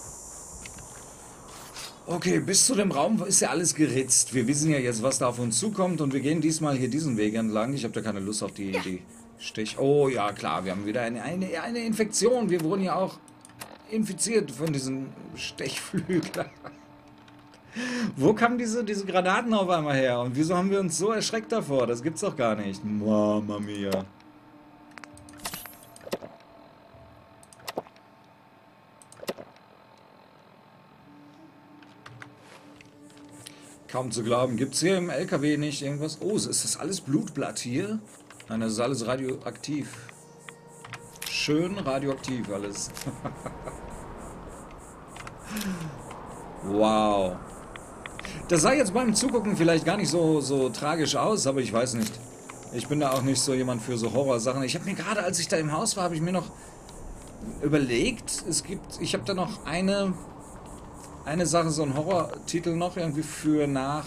Okay, bis zu dem Raum ist ja alles geritzt. Wir wissen ja jetzt, was da auf uns zukommt und wir gehen diesmal hier diesen Weg entlang. Ich habe da keine Lust auf die, die Stich... Oh ja, klar, wir haben wieder eine, eine, eine Infektion. Wir wurden ja auch infiziert von diesen Stechflügeln. Wo kamen diese, diese Granaten auf einmal her? Und wieso haben wir uns so erschreckt davor? Das gibt's doch gar nicht. Mama mia. Kaum zu glauben. Gibt es hier im L K W nicht irgendwas? Oh, ist das alles Blutblatt hier? Nein, das ist alles radioaktiv. Schön radioaktiv alles. Wow. Das sah jetzt beim Zugucken vielleicht gar nicht so, so tragisch aus, aber ich weiß nicht. Ich bin da auch nicht so jemand für so Horrorsachen. Ich habe mir gerade, als ich da im Haus war, habe ich mir noch überlegt, es gibt, ich habe da noch eine... Eine Sache, so ein Horror-Titel noch irgendwie für nach,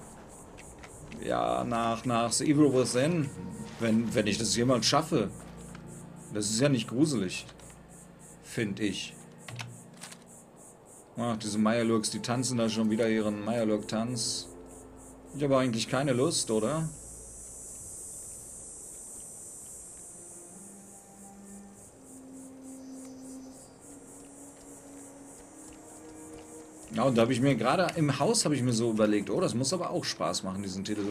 ja, nach, nach The Evil Within, wenn, wenn ich das jemals schaffe. Das ist ja nicht gruselig, finde ich. Ach, diese Mirelurks, die tanzen da schon wieder ihren Mirelurk-Tanz. Ich habe eigentlich keine Lust, oder? Ja, und da habe ich mir gerade im Haus habe ich mir so überlegt, oh, das muss aber auch Spaß machen, diesen Titel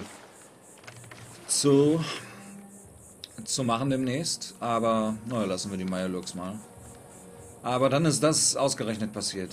zu, zu machen demnächst. Aber, naja, lassen wir die Mirelurks mal. Aber dann ist das ausgerechnet passiert.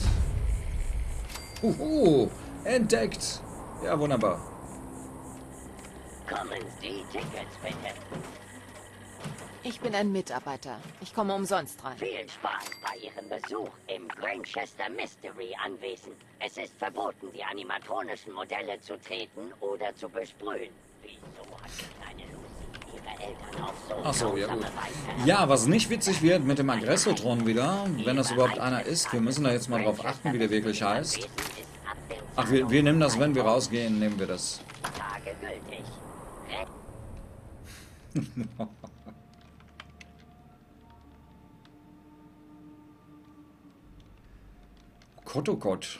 Huhu, entdeckt. Ja, wunderbar. Kommen Sie Tickets, bitte. Ich bin ein Mitarbeiter. Ich komme umsonst rein. Viel Spaß bei Ihrem Besuch im Granchester Mystery Anwesen. Es ist verboten, die animatronischen Modelle zu treten oder zu besprühen. Wieso hat die kleine Lucy ihre Eltern auf so Ach so, ja gut. Weise- Ja, was nicht witzig wird mit dem Aggressotron wieder, wenn das überhaupt einer ist, wir müssen da jetzt mal drauf achten, wie der wirklich heißt. Ach, wir, wir nehmen das, wenn wir rausgehen, nehmen wir das. Tage gültig. Kotokot.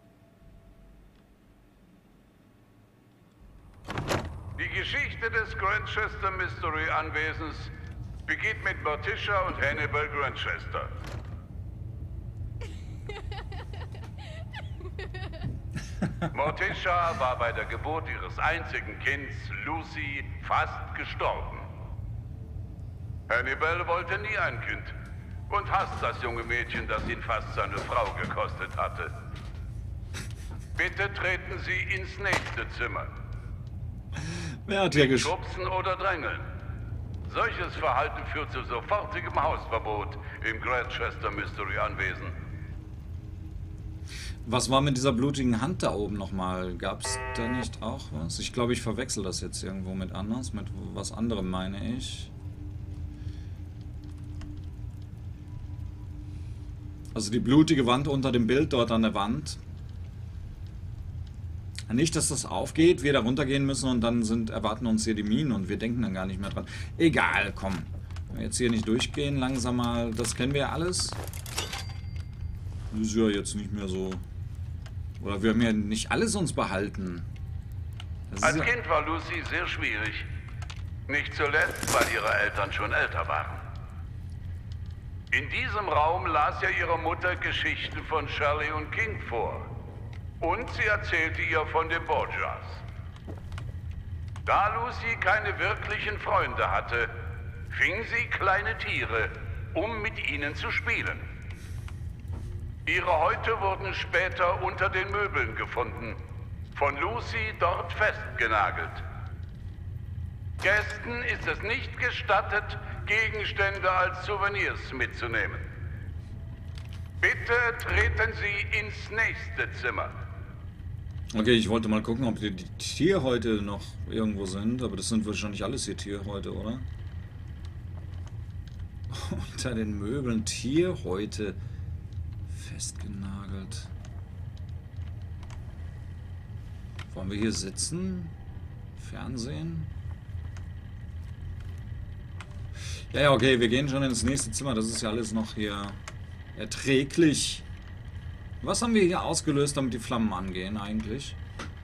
Die Geschichte des Granchester Mystery Anwesens beginnt mit Morticia und Hannibal Granchester. Morticia war bei der Geburt ihres einzigen Kindes, Lucy, fast gestorben. Hannibal wollte nie ein Kind und hasst das junge Mädchen, das ihn fast seine Frau gekostet hatte. Bitte treten Sie ins nächste Zimmer. Wer hat hier gesch... Schubsen oder drängeln. Solches Verhalten führt zu sofortigem Hausverbot im Granchester Mystery Anwesen. Was war mit dieser blutigen Hand da oben nochmal? Gab es da nicht auch was? Ich glaube, ich verwechsel das jetzt irgendwo mit anders, mit was anderem meine ich. Also die blutige Wand unter dem Bild dort an der Wand. Nicht, dass das aufgeht, wir da runtergehen müssen und dann sind, erwarten uns hier die Minen und wir denken dann gar nicht mehr dran. Egal, komm. Wenn wir jetzt hier nicht durchgehen, langsam mal, das kennen wir ja alles. Das ist ja jetzt nicht mehr so... Oder wir haben ja nicht alles uns behalten. Das Als ist ja... Kind war Lucy sehr schwierig. Nicht zuletzt, weil ihre Eltern schon älter waren. In diesem Raum las ja ihre Mutter Geschichten von Shelley und King vor. Und sie erzählte ihr von den Borgias. Da Lucy keine wirklichen Freunde hatte, fing sie kleine Tiere, um mit ihnen zu spielen. Ihre Häute wurden später unter den Möbeln gefunden, von Lucy dort festgenagelt. Gästen ist es nicht gestattet, Gegenstände als Souvenirs mitzunehmen. Bitte treten Sie ins nächste Zimmer. Okay, ich wollte mal gucken, ob die, die Tierhäute noch irgendwo sind, aber das sind wahrscheinlich alles hier Tierhäute, oder? Unter den Möbeln Tierhäute festgenagelt. Wollen wir hier sitzen? Fernsehen? Ja, ja, okay, wir gehen schon ins nächste Zimmer. Das ist ja alles noch hier erträglich. Was haben wir hier ausgelöst, damit die Flammen angehen eigentlich?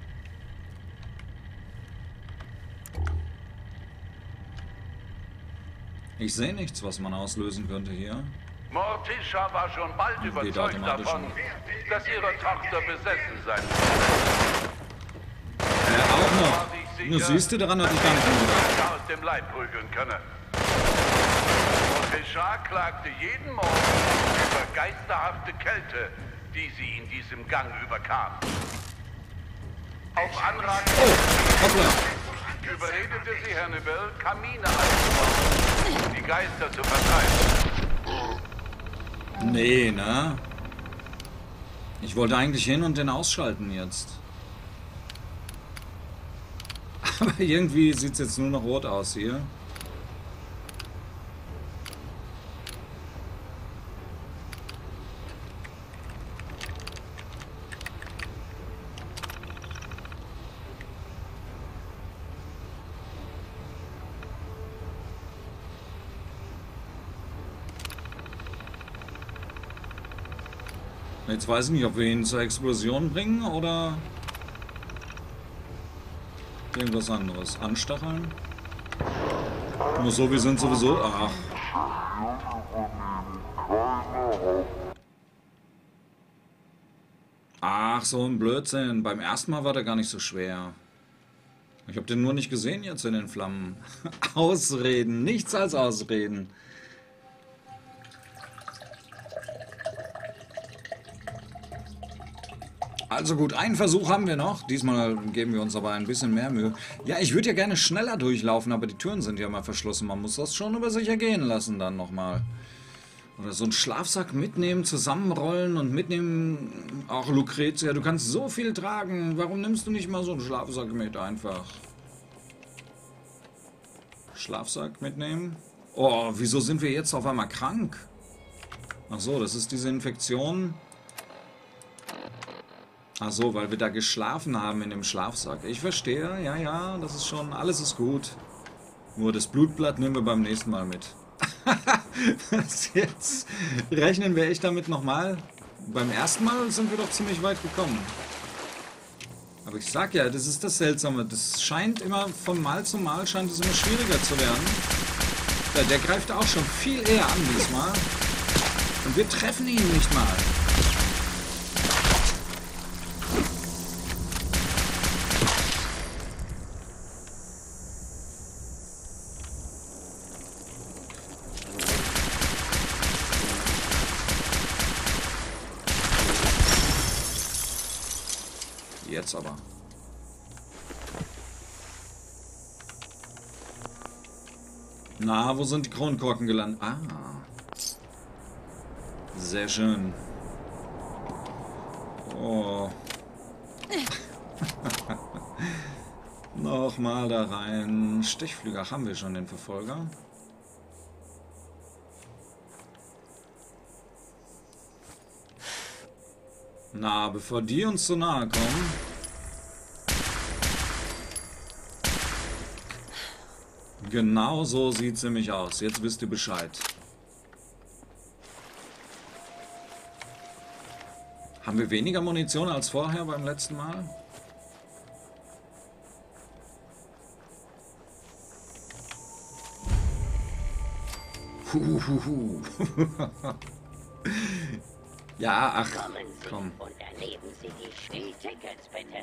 Ich sehe nichts, was man auslösen könnte hier. Morticia war schon bald überzeugt davon, dass ihre Tochter besessen sein würde. Ja, auch noch. Nur siehst du, daran hatte ich gar nicht mehr gedacht. Aus dem Leib prügeln könne. Morticia klagte jeden Morgen über geisterhafte Kälte, die sie in diesem Gang überkam. Auf Anraten Oh, überredete sie Hannibal, Kamine einzubauen, um die Geister zu vertreiben. Nee, ne? Ich wollte eigentlich hin und den ausschalten jetzt. Aber irgendwie sieht es jetzt nur noch rot aus hier. Jetzt weiß ich nicht, ob wir ihn zur Explosion bringen oder irgendwas anderes. Anstacheln? Nur so, wir sind sowieso... Ach. Ach, so ein Blödsinn. Beim ersten Mal war der gar nicht so schwer. Ich habe den nur nicht gesehen jetzt in den Flammen. Ausreden. Nichts als Ausreden. Also gut, einen Versuch haben wir noch. Diesmal geben wir uns aber ein bisschen mehr Mühe. Ja, ich würde ja gerne schneller durchlaufen, aber die Türen sind ja mal verschlossen. Man muss das schon über sich ergehen lassen dann nochmal. Oder so einen Schlafsack mitnehmen, zusammenrollen und mitnehmen. Ach, Lucretia, du kannst so viel tragen. Warum nimmst du nicht mal so einen Schlafsack mit einfach? Schlafsack mitnehmen? Oh, wieso sind wir jetzt auf einmal krank? Ach so, das ist diese Infektion. Ach so, weil wir da geschlafen haben in dem Schlafsack. Ich verstehe, ja, ja, das ist schon, alles ist gut. Nur das Blutblatt nehmen wir beim nächsten Mal mit. Was jetzt? Rechnen wir echt damit nochmal? Beim ersten Mal sind wir doch ziemlich weit gekommen. Aber ich sag ja, das ist das Seltsame. Das scheint immer, von Mal zu Mal scheint es immer schwieriger zu werden. Ja, der greift auch schon viel eher an diesmal. Und wir treffen ihn nicht mal. Jetzt aber. Na, wo sind die Kronkorken gelandet? Ah. Sehr schön. Oh. Nochmal da rein. Stichflüger haben wir schon, den Verfolger. Na, bevor die uns zu nahe kommen. Genau so sieht sie nämlich aus. Jetzt wisst ihr Bescheid. Haben wir weniger Munition als vorher beim letzten Mal? Huhuhu. Ja, ach, Kommen Sie komm. und erleben Sie die Spieltickets, bitte.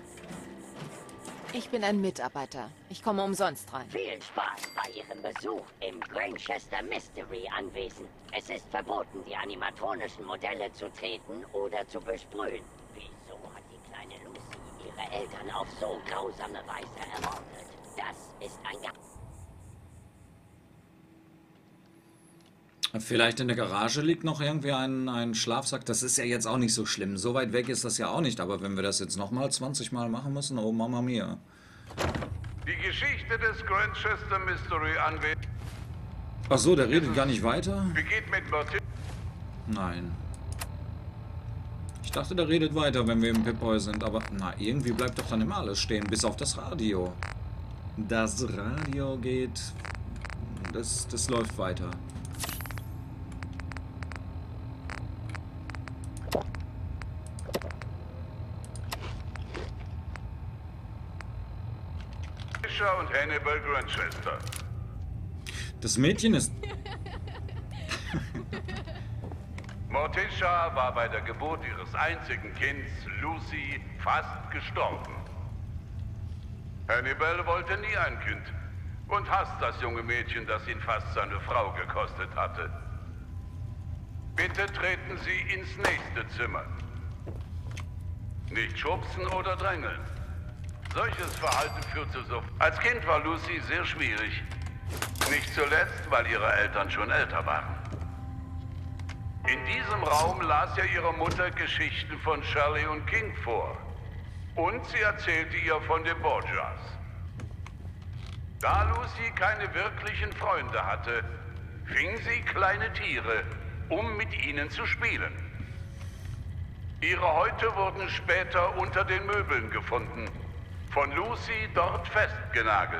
Ich bin ein Mitarbeiter. Ich komme umsonst rein. Viel Spaß bei Ihrem Besuch im Granchester Mystery Anwesen. Es ist verboten, die animatronischen Modelle zu treten oder zu besprühen. Wieso hat die kleine Lucy ihre Eltern auf so grausame Weise ermordet? Das ist ein... Ge Vielleicht in der Garage liegt noch irgendwie ein, ein Schlafsack. Das ist ja jetzt auch nicht so schlimm. So weit weg ist das ja auch nicht. Aber wenn wir das jetzt nochmal zwanzig Mal machen müssen, oh Mama mia. Die Geschichte des Granchester Mystery Anwesens. Ach so, der redet gar nicht weiter? Begeht mit Mortis. Nein. Ich dachte, der redet weiter, wenn wir im Pip-Boy sind. Aber na, irgendwie bleibt doch dann immer alles stehen. Bis auf das Radio. Das Radio geht... Das, das läuft weiter. Und Hannibal Granchester. Das Mädchen ist... Morticia war bei der Geburt ihres einzigen Kindes, Lucy, fast gestorben. Hannibal wollte nie ein Kind und hasst das junge Mädchen, das ihn fast seine Frau gekostet hatte. Bitte treten Sie ins nächste Zimmer. Nicht schubsen oder drängeln. Solches Verhalten führt zu so... Als Kind war Lucy sehr schwierig. Nicht zuletzt, weil ihre Eltern schon älter waren. In diesem Raum las ja ihre Mutter Geschichten von Shelley und King vor. Und sie erzählte ihr von den Borgias. Da Lucy keine wirklichen Freunde hatte, fing sie kleine Tiere, um mit ihnen zu spielen. Ihre Häute wurden später unter den Möbeln gefunden. Von Lucy dort festgenagelt.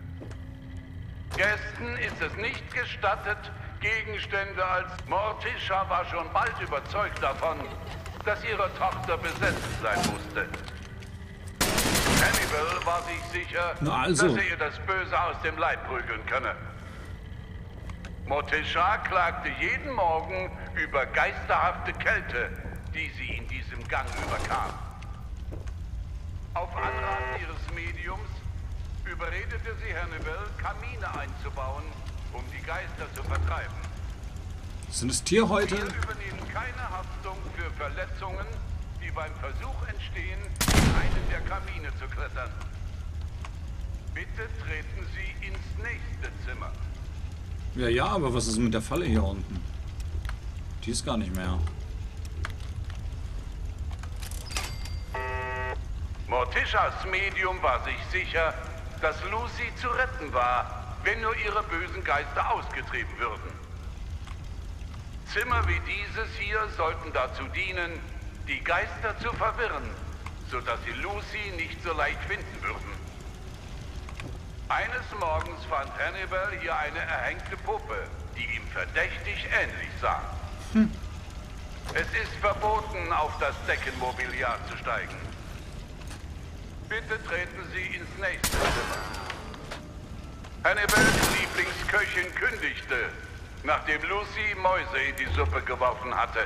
Gästen ist es nicht gestattet, Gegenstände als... Morticia war schon bald überzeugt davon, dass ihre Tochter besessen sein musste. Hannibal war sich sicher, Na also. dass er ihr das Böse aus dem Leib prügeln könne. Morticia klagte jeden Morgen über geisterhafte Kälte, die sie in diesem Gang überkam. Auf Anraten ihres Mediums überredete sie Hannibal, Kamine einzubauen, um die Geister zu vertreiben. Sind es Tierhäute? Wir übernehmen keine Haftung für Verletzungen, die beim Versuch entstehen, in einen der Kamine zu klettern. Bitte treten Sie ins nächste Zimmer. Ja, ja, aber was ist mit der Falle hier unten? Die ist gar nicht mehr. Morticias Medium war sich sicher, dass Lucy zu retten war, wenn nur ihre bösen Geister ausgetrieben würden. Zimmer wie dieses hier sollten dazu dienen, die Geister zu verwirren, sodass sie Lucy nicht so leicht finden würden. Eines Morgens fand Hannibal hier eine erhängte Puppe, die ihm verdächtig ähnlich sah. Hm. Es ist verboten, auf das Deckenmobiliar zu steigen. Bitte treten Sie ins nächste Zimmer. Hannibals Lieblingsköchin kündigte, nachdem Lucy Mäuse in die Suppe geworfen hatte.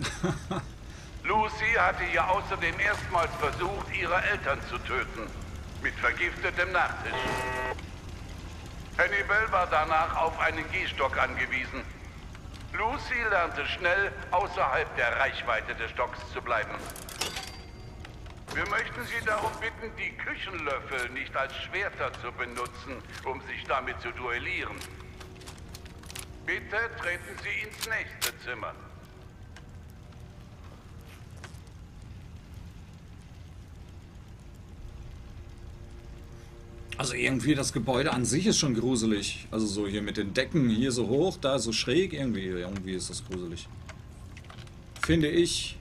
Lucy hatte ihr außerdem erstmals versucht, ihre Eltern zu töten, mit vergiftetem Nachtisch. Hannibal war danach auf einen Gehstock angewiesen. Lucy lernte schnell, außerhalb der Reichweite des Stocks zu bleiben. Wir möchten Sie darum bitten, die Küchenlöffel nicht als Schwerter zu benutzen, um sich damit zu duellieren. Bitte treten Sie ins nächste Zimmer. Also irgendwie das Gebäude an sich ist schon gruselig. Also so hier mit den Decken hier so hoch, da so schräg. Irgendwie, irgendwie ist das gruselig. Finde ich.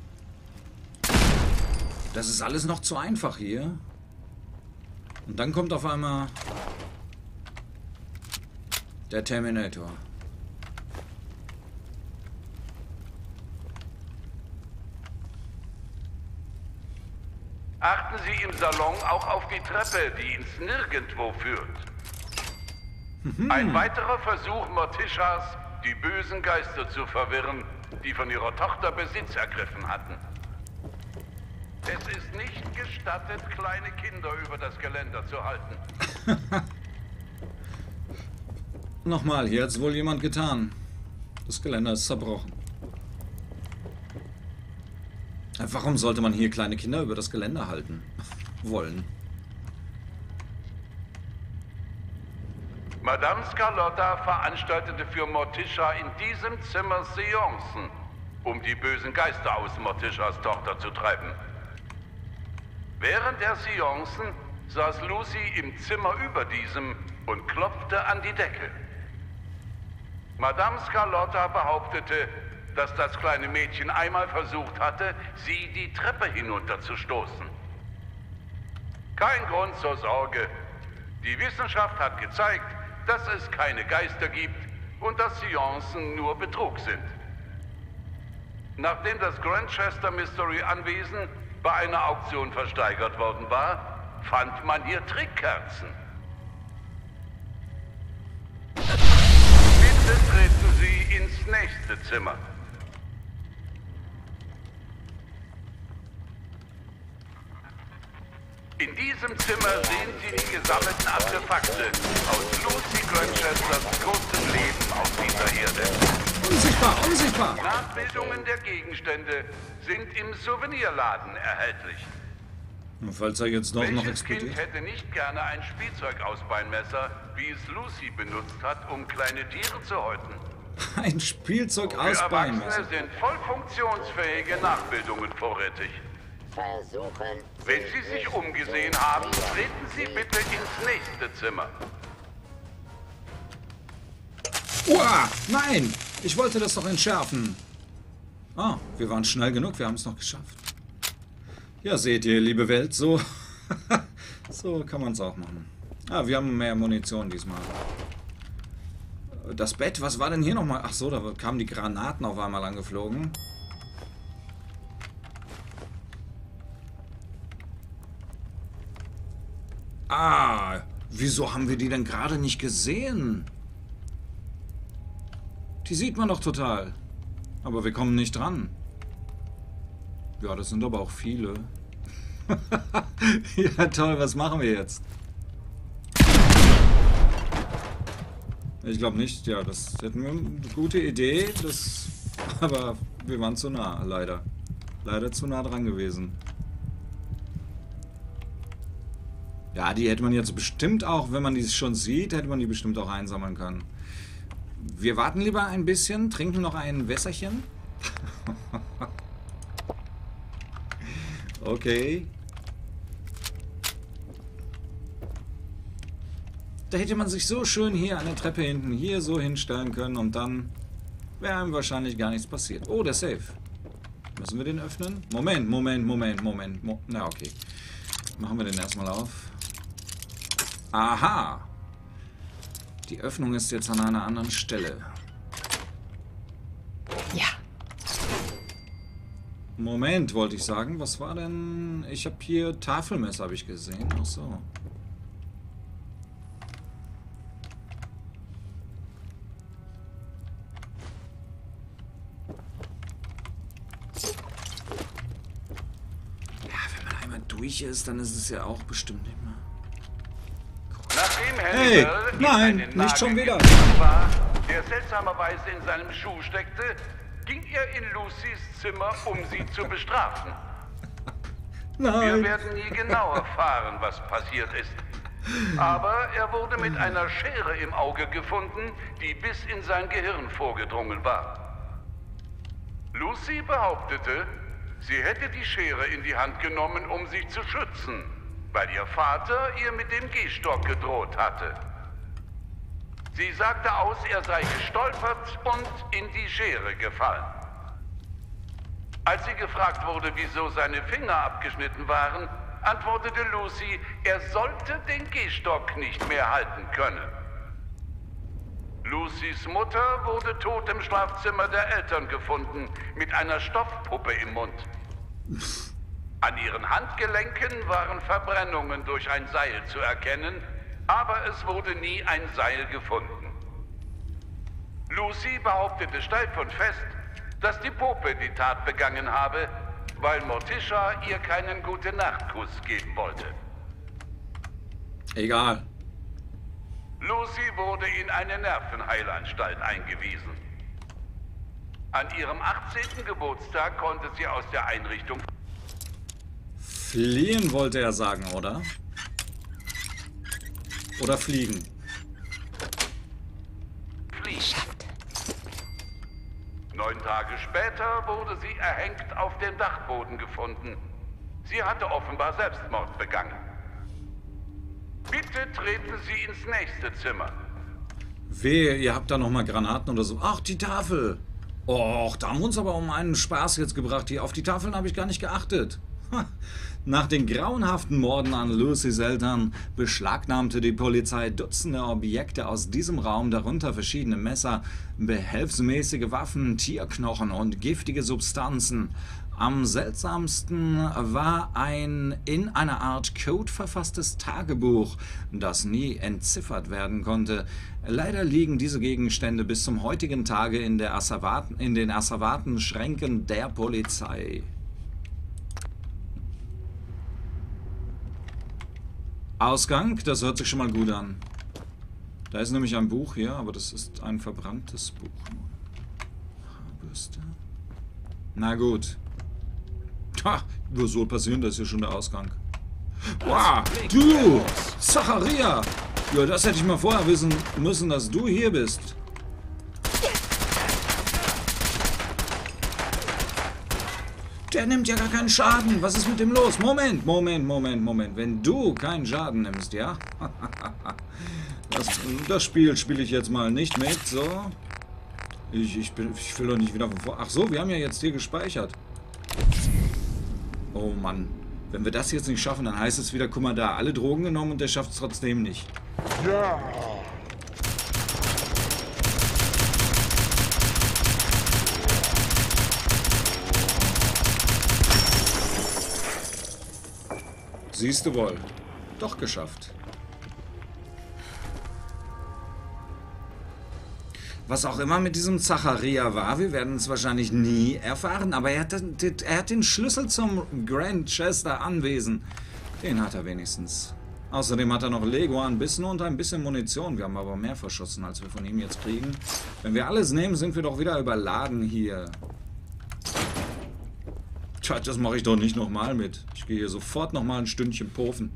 Das ist alles noch zu einfach hier. Und dann kommt auf einmal der Terminator. Achten Sie im Salon auch auf die Treppe, die ins Nirgendwo führt. Mhm. Ein weiterer Versuch Morticias, die bösen Geister zu verwirren, die von ihrer Tochter Besitz ergriffen hatten. Es ist nicht gestattet, kleine Kinder über das Geländer zu halten. Nochmal, hier hat es wohl jemand getan. Das Geländer ist zerbrochen. Warum sollte man hier kleine Kinder über das Geländer halten wollen? Madame Scarlotta veranstaltete für Morticia in diesem Zimmer Seancen, um die bösen Geister aus Morticias Tochter zu treiben. Während der Seancen saß Lucy im Zimmer über diesem und klopfte an die Decke. Madame Scarlotta behauptete, dass das kleine Mädchen einmal versucht hatte, sie die Treppe hinunterzustoßen. Kein Grund zur Sorge. Die Wissenschaft hat gezeigt, dass es keine Geister gibt und dass Seancen nur Betrug sind. Nachdem das Grantchester Mystery Anwesen bei einer Auktion versteigert worden war, fand man hier Trickkerzen. Bitte treten Sie ins nächste Zimmer. In diesem Zimmer sehen Sie die gesammelten Artefakte aus Lucy Grantchesters kurzem Leben auf dieser Erde. Unsichtbar, unsichtbar! Nachbildungen der Gegenstände sind im Souvenirladen erhältlich. Und falls er jetzt noch, noch explodiert. Kind hätte nicht gerne ein Spielzeugausbeinmesser, wie es Lucy benutzt hat, um kleine Tiere zu häuten? Ein Spielzeugausbeinmesser. Für Erwachsene sind voll funktionsfähige Nachbildungen vorrätig. Versuchen. Wenn Sie sich umgesehen haben, treten Sie bitte ins nächste Zimmer. Uah, nein! Ich wollte das doch entschärfen. Ah, wir waren schnell genug, wir haben es noch geschafft. Ja, seht ihr, liebe Welt, so, so kann man es auch machen. Ah, wir haben mehr Munition diesmal. Das Bett, was war denn hier nochmal? Ach so, da kamen die Granaten auf einmal angeflogen. Ah, wieso haben wir die denn gerade nicht gesehen? Die sieht man doch total. Aber wir kommen nicht dran. Ja, das sind aber auch viele. Ja, toll, was machen wir jetzt? Ich glaube nicht, ja, das hätten wir eine gute Idee, das, aber wir waren zu nah, leider. Leider zu nah dran gewesen. Ja, die hätte man jetzt bestimmt auch, wenn man die schon sieht, hätte man die bestimmt auch einsammeln können. Wir warten lieber ein bisschen, trinken noch ein Wässerchen. Okay. Da hätte man sich so schön hier an der Treppe hinten hier so hinstellen können und dann wäre einem wahrscheinlich gar nichts passiert. Oh, der Safe. Müssen wir den öffnen? Moment, Moment, Moment, Moment. Mo Na, okay. Machen wir den erstmal auf. Aha. Die Öffnung ist jetzt an einer anderen Stelle. Ja. Moment, wollte ich sagen. Was war denn... Ich habe hier Tafelmesser, habe ich gesehen. Ach so. Durch ist, dann ist es ja auch bestimmt nicht mehr. Nachdem Hey, Hannibal nein, in einen nicht schon wieder. Nagel war, der seltsamerweise in seinem Schuh steckte, ging er in Lucys Zimmer, um sie zu bestrafen. Nein. Wir werden nie genau erfahren, was passiert ist. Aber er wurde mit einer Schere im Auge gefunden, die bis in sein Gehirn vorgedrungen war. Lucy behauptete, sie hätte die Schere in die Hand genommen, um sich zu schützen, weil ihr Vater ihr mit dem Gehstock gedroht hatte. Sie sagte aus, er sei gestolpert und in die Schere gefallen. Als sie gefragt wurde, wieso seine Finger abgeschnitten waren, antwortete Lucy, er sollte den Gehstock nicht mehr halten können. Lucys Mutter wurde tot im Schlafzimmer der Eltern gefunden, mit einer Stoffpuppe im Mund. An ihren Handgelenken waren Verbrennungen durch ein Seil zu erkennen, aber es wurde nie ein Seil gefunden. Lucy behauptete steif und fest, dass die Puppe die Tat begangen habe, weil Morticia ihr keinen Gute-Nacht-Kuss geben wollte. Egal. Lucy wurde in eine Nervenheilanstalt eingewiesen. An ihrem achtzehnten Geburtstag konnte sie aus der Einrichtung... Fliehen wollte er sagen, oder? Oder fliegen? Fliehen. Neun Tage später wurde sie erhängt auf dem Dachboden gefunden. Sie hatte offenbar Selbstmord begangen. Bitte treten Sie ins nächste Zimmer. Wehe, ihr habt da nochmal Granaten oder so. Ach, die Tafel. Och, da haben wir uns aber um einen Spaß jetzt gebracht hier. Auf die Tafeln habe ich gar nicht geachtet. Nach den grauenhaften Morden an Lucys Eltern beschlagnahmte die Polizei Dutzende Objekte aus diesem Raum, darunter verschiedene Messer, behelfsmäßige Waffen, Tierknochen und giftige Substanzen. Am seltsamsten war ein in einer Art Code verfasstes Tagebuch, das nie entziffert werden konnte. Leider liegen diese Gegenstände bis zum heutigen Tage in, der Asservaten, in den Asservatenschränken der Polizei. Ausgang, das hört sich schon mal gut an. Da ist nämlich ein Buch hier, aber das ist ein verbranntes Buch. Haarbürste. Na gut. Ha, was soll passieren, das ist ja schon der Ausgang. Wow, du, Zacharia! Ja, das hätte ich mal vorher wissen müssen, dass du hier bist. Der nimmt ja gar keinen Schaden. Was ist mit dem los? Moment, Moment, Moment, Moment. Wenn du keinen Schaden nimmst, ja? das, das Spiel spiele ich jetzt mal nicht mit, so. Ich, ich, bin, ich will doch nicht wieder von vor... Ach so, wir haben ja jetzt hier gespeichert. Oh Mann. Wenn wir das jetzt nicht schaffen, dann heißt es wieder, guck mal da, alle Drogen genommen und der schafft es trotzdem nicht. Ja. Siehst du wohl. Doch geschafft. Was auch immer mit diesem Zacharia war, wir werden es wahrscheinlich nie erfahren, aber er hat, er hat den Schlüssel zum Grantchester Anwesen. Den hat er wenigstens. Außerdem hat er noch Lego, ein bisschen und ein bisschen Munition. Wir haben aber mehr verschossen, als wir von ihm jetzt kriegen. Wenn wir alles nehmen, sind wir doch wieder überladen hier. Tja, das mache ich doch nicht nochmal mit. Ich gehe hier sofort nochmal ein Stündchen pofen.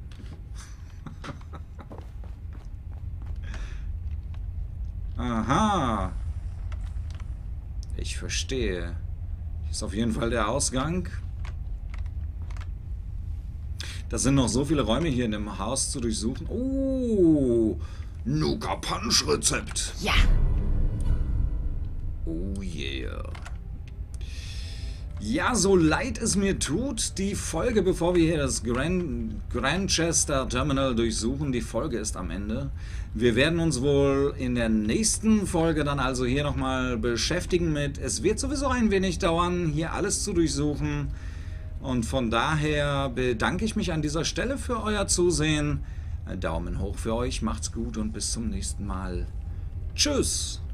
Aha. Ich verstehe. Hier ist auf jeden Fall der Ausgang. Das sind noch so viele Räume hier in dem Haus zu durchsuchen. Oh, Nuka Punch Rezept. Ja. Oh yeah. Ja, so leid es mir tut, die Folge, bevor wir hier das Grand, Grantchester Terminal durchsuchen, die Folge ist am Ende. Wir werden uns wohl in der nächsten Folge dann also hier nochmal beschäftigen mit, es wird sowieso ein wenig dauern, hier alles zu durchsuchen. Und von daher bedanke ich mich an dieser Stelle für euer Zusehen. Daumen hoch für euch, macht's gut und bis zum nächsten Mal. Tschüss!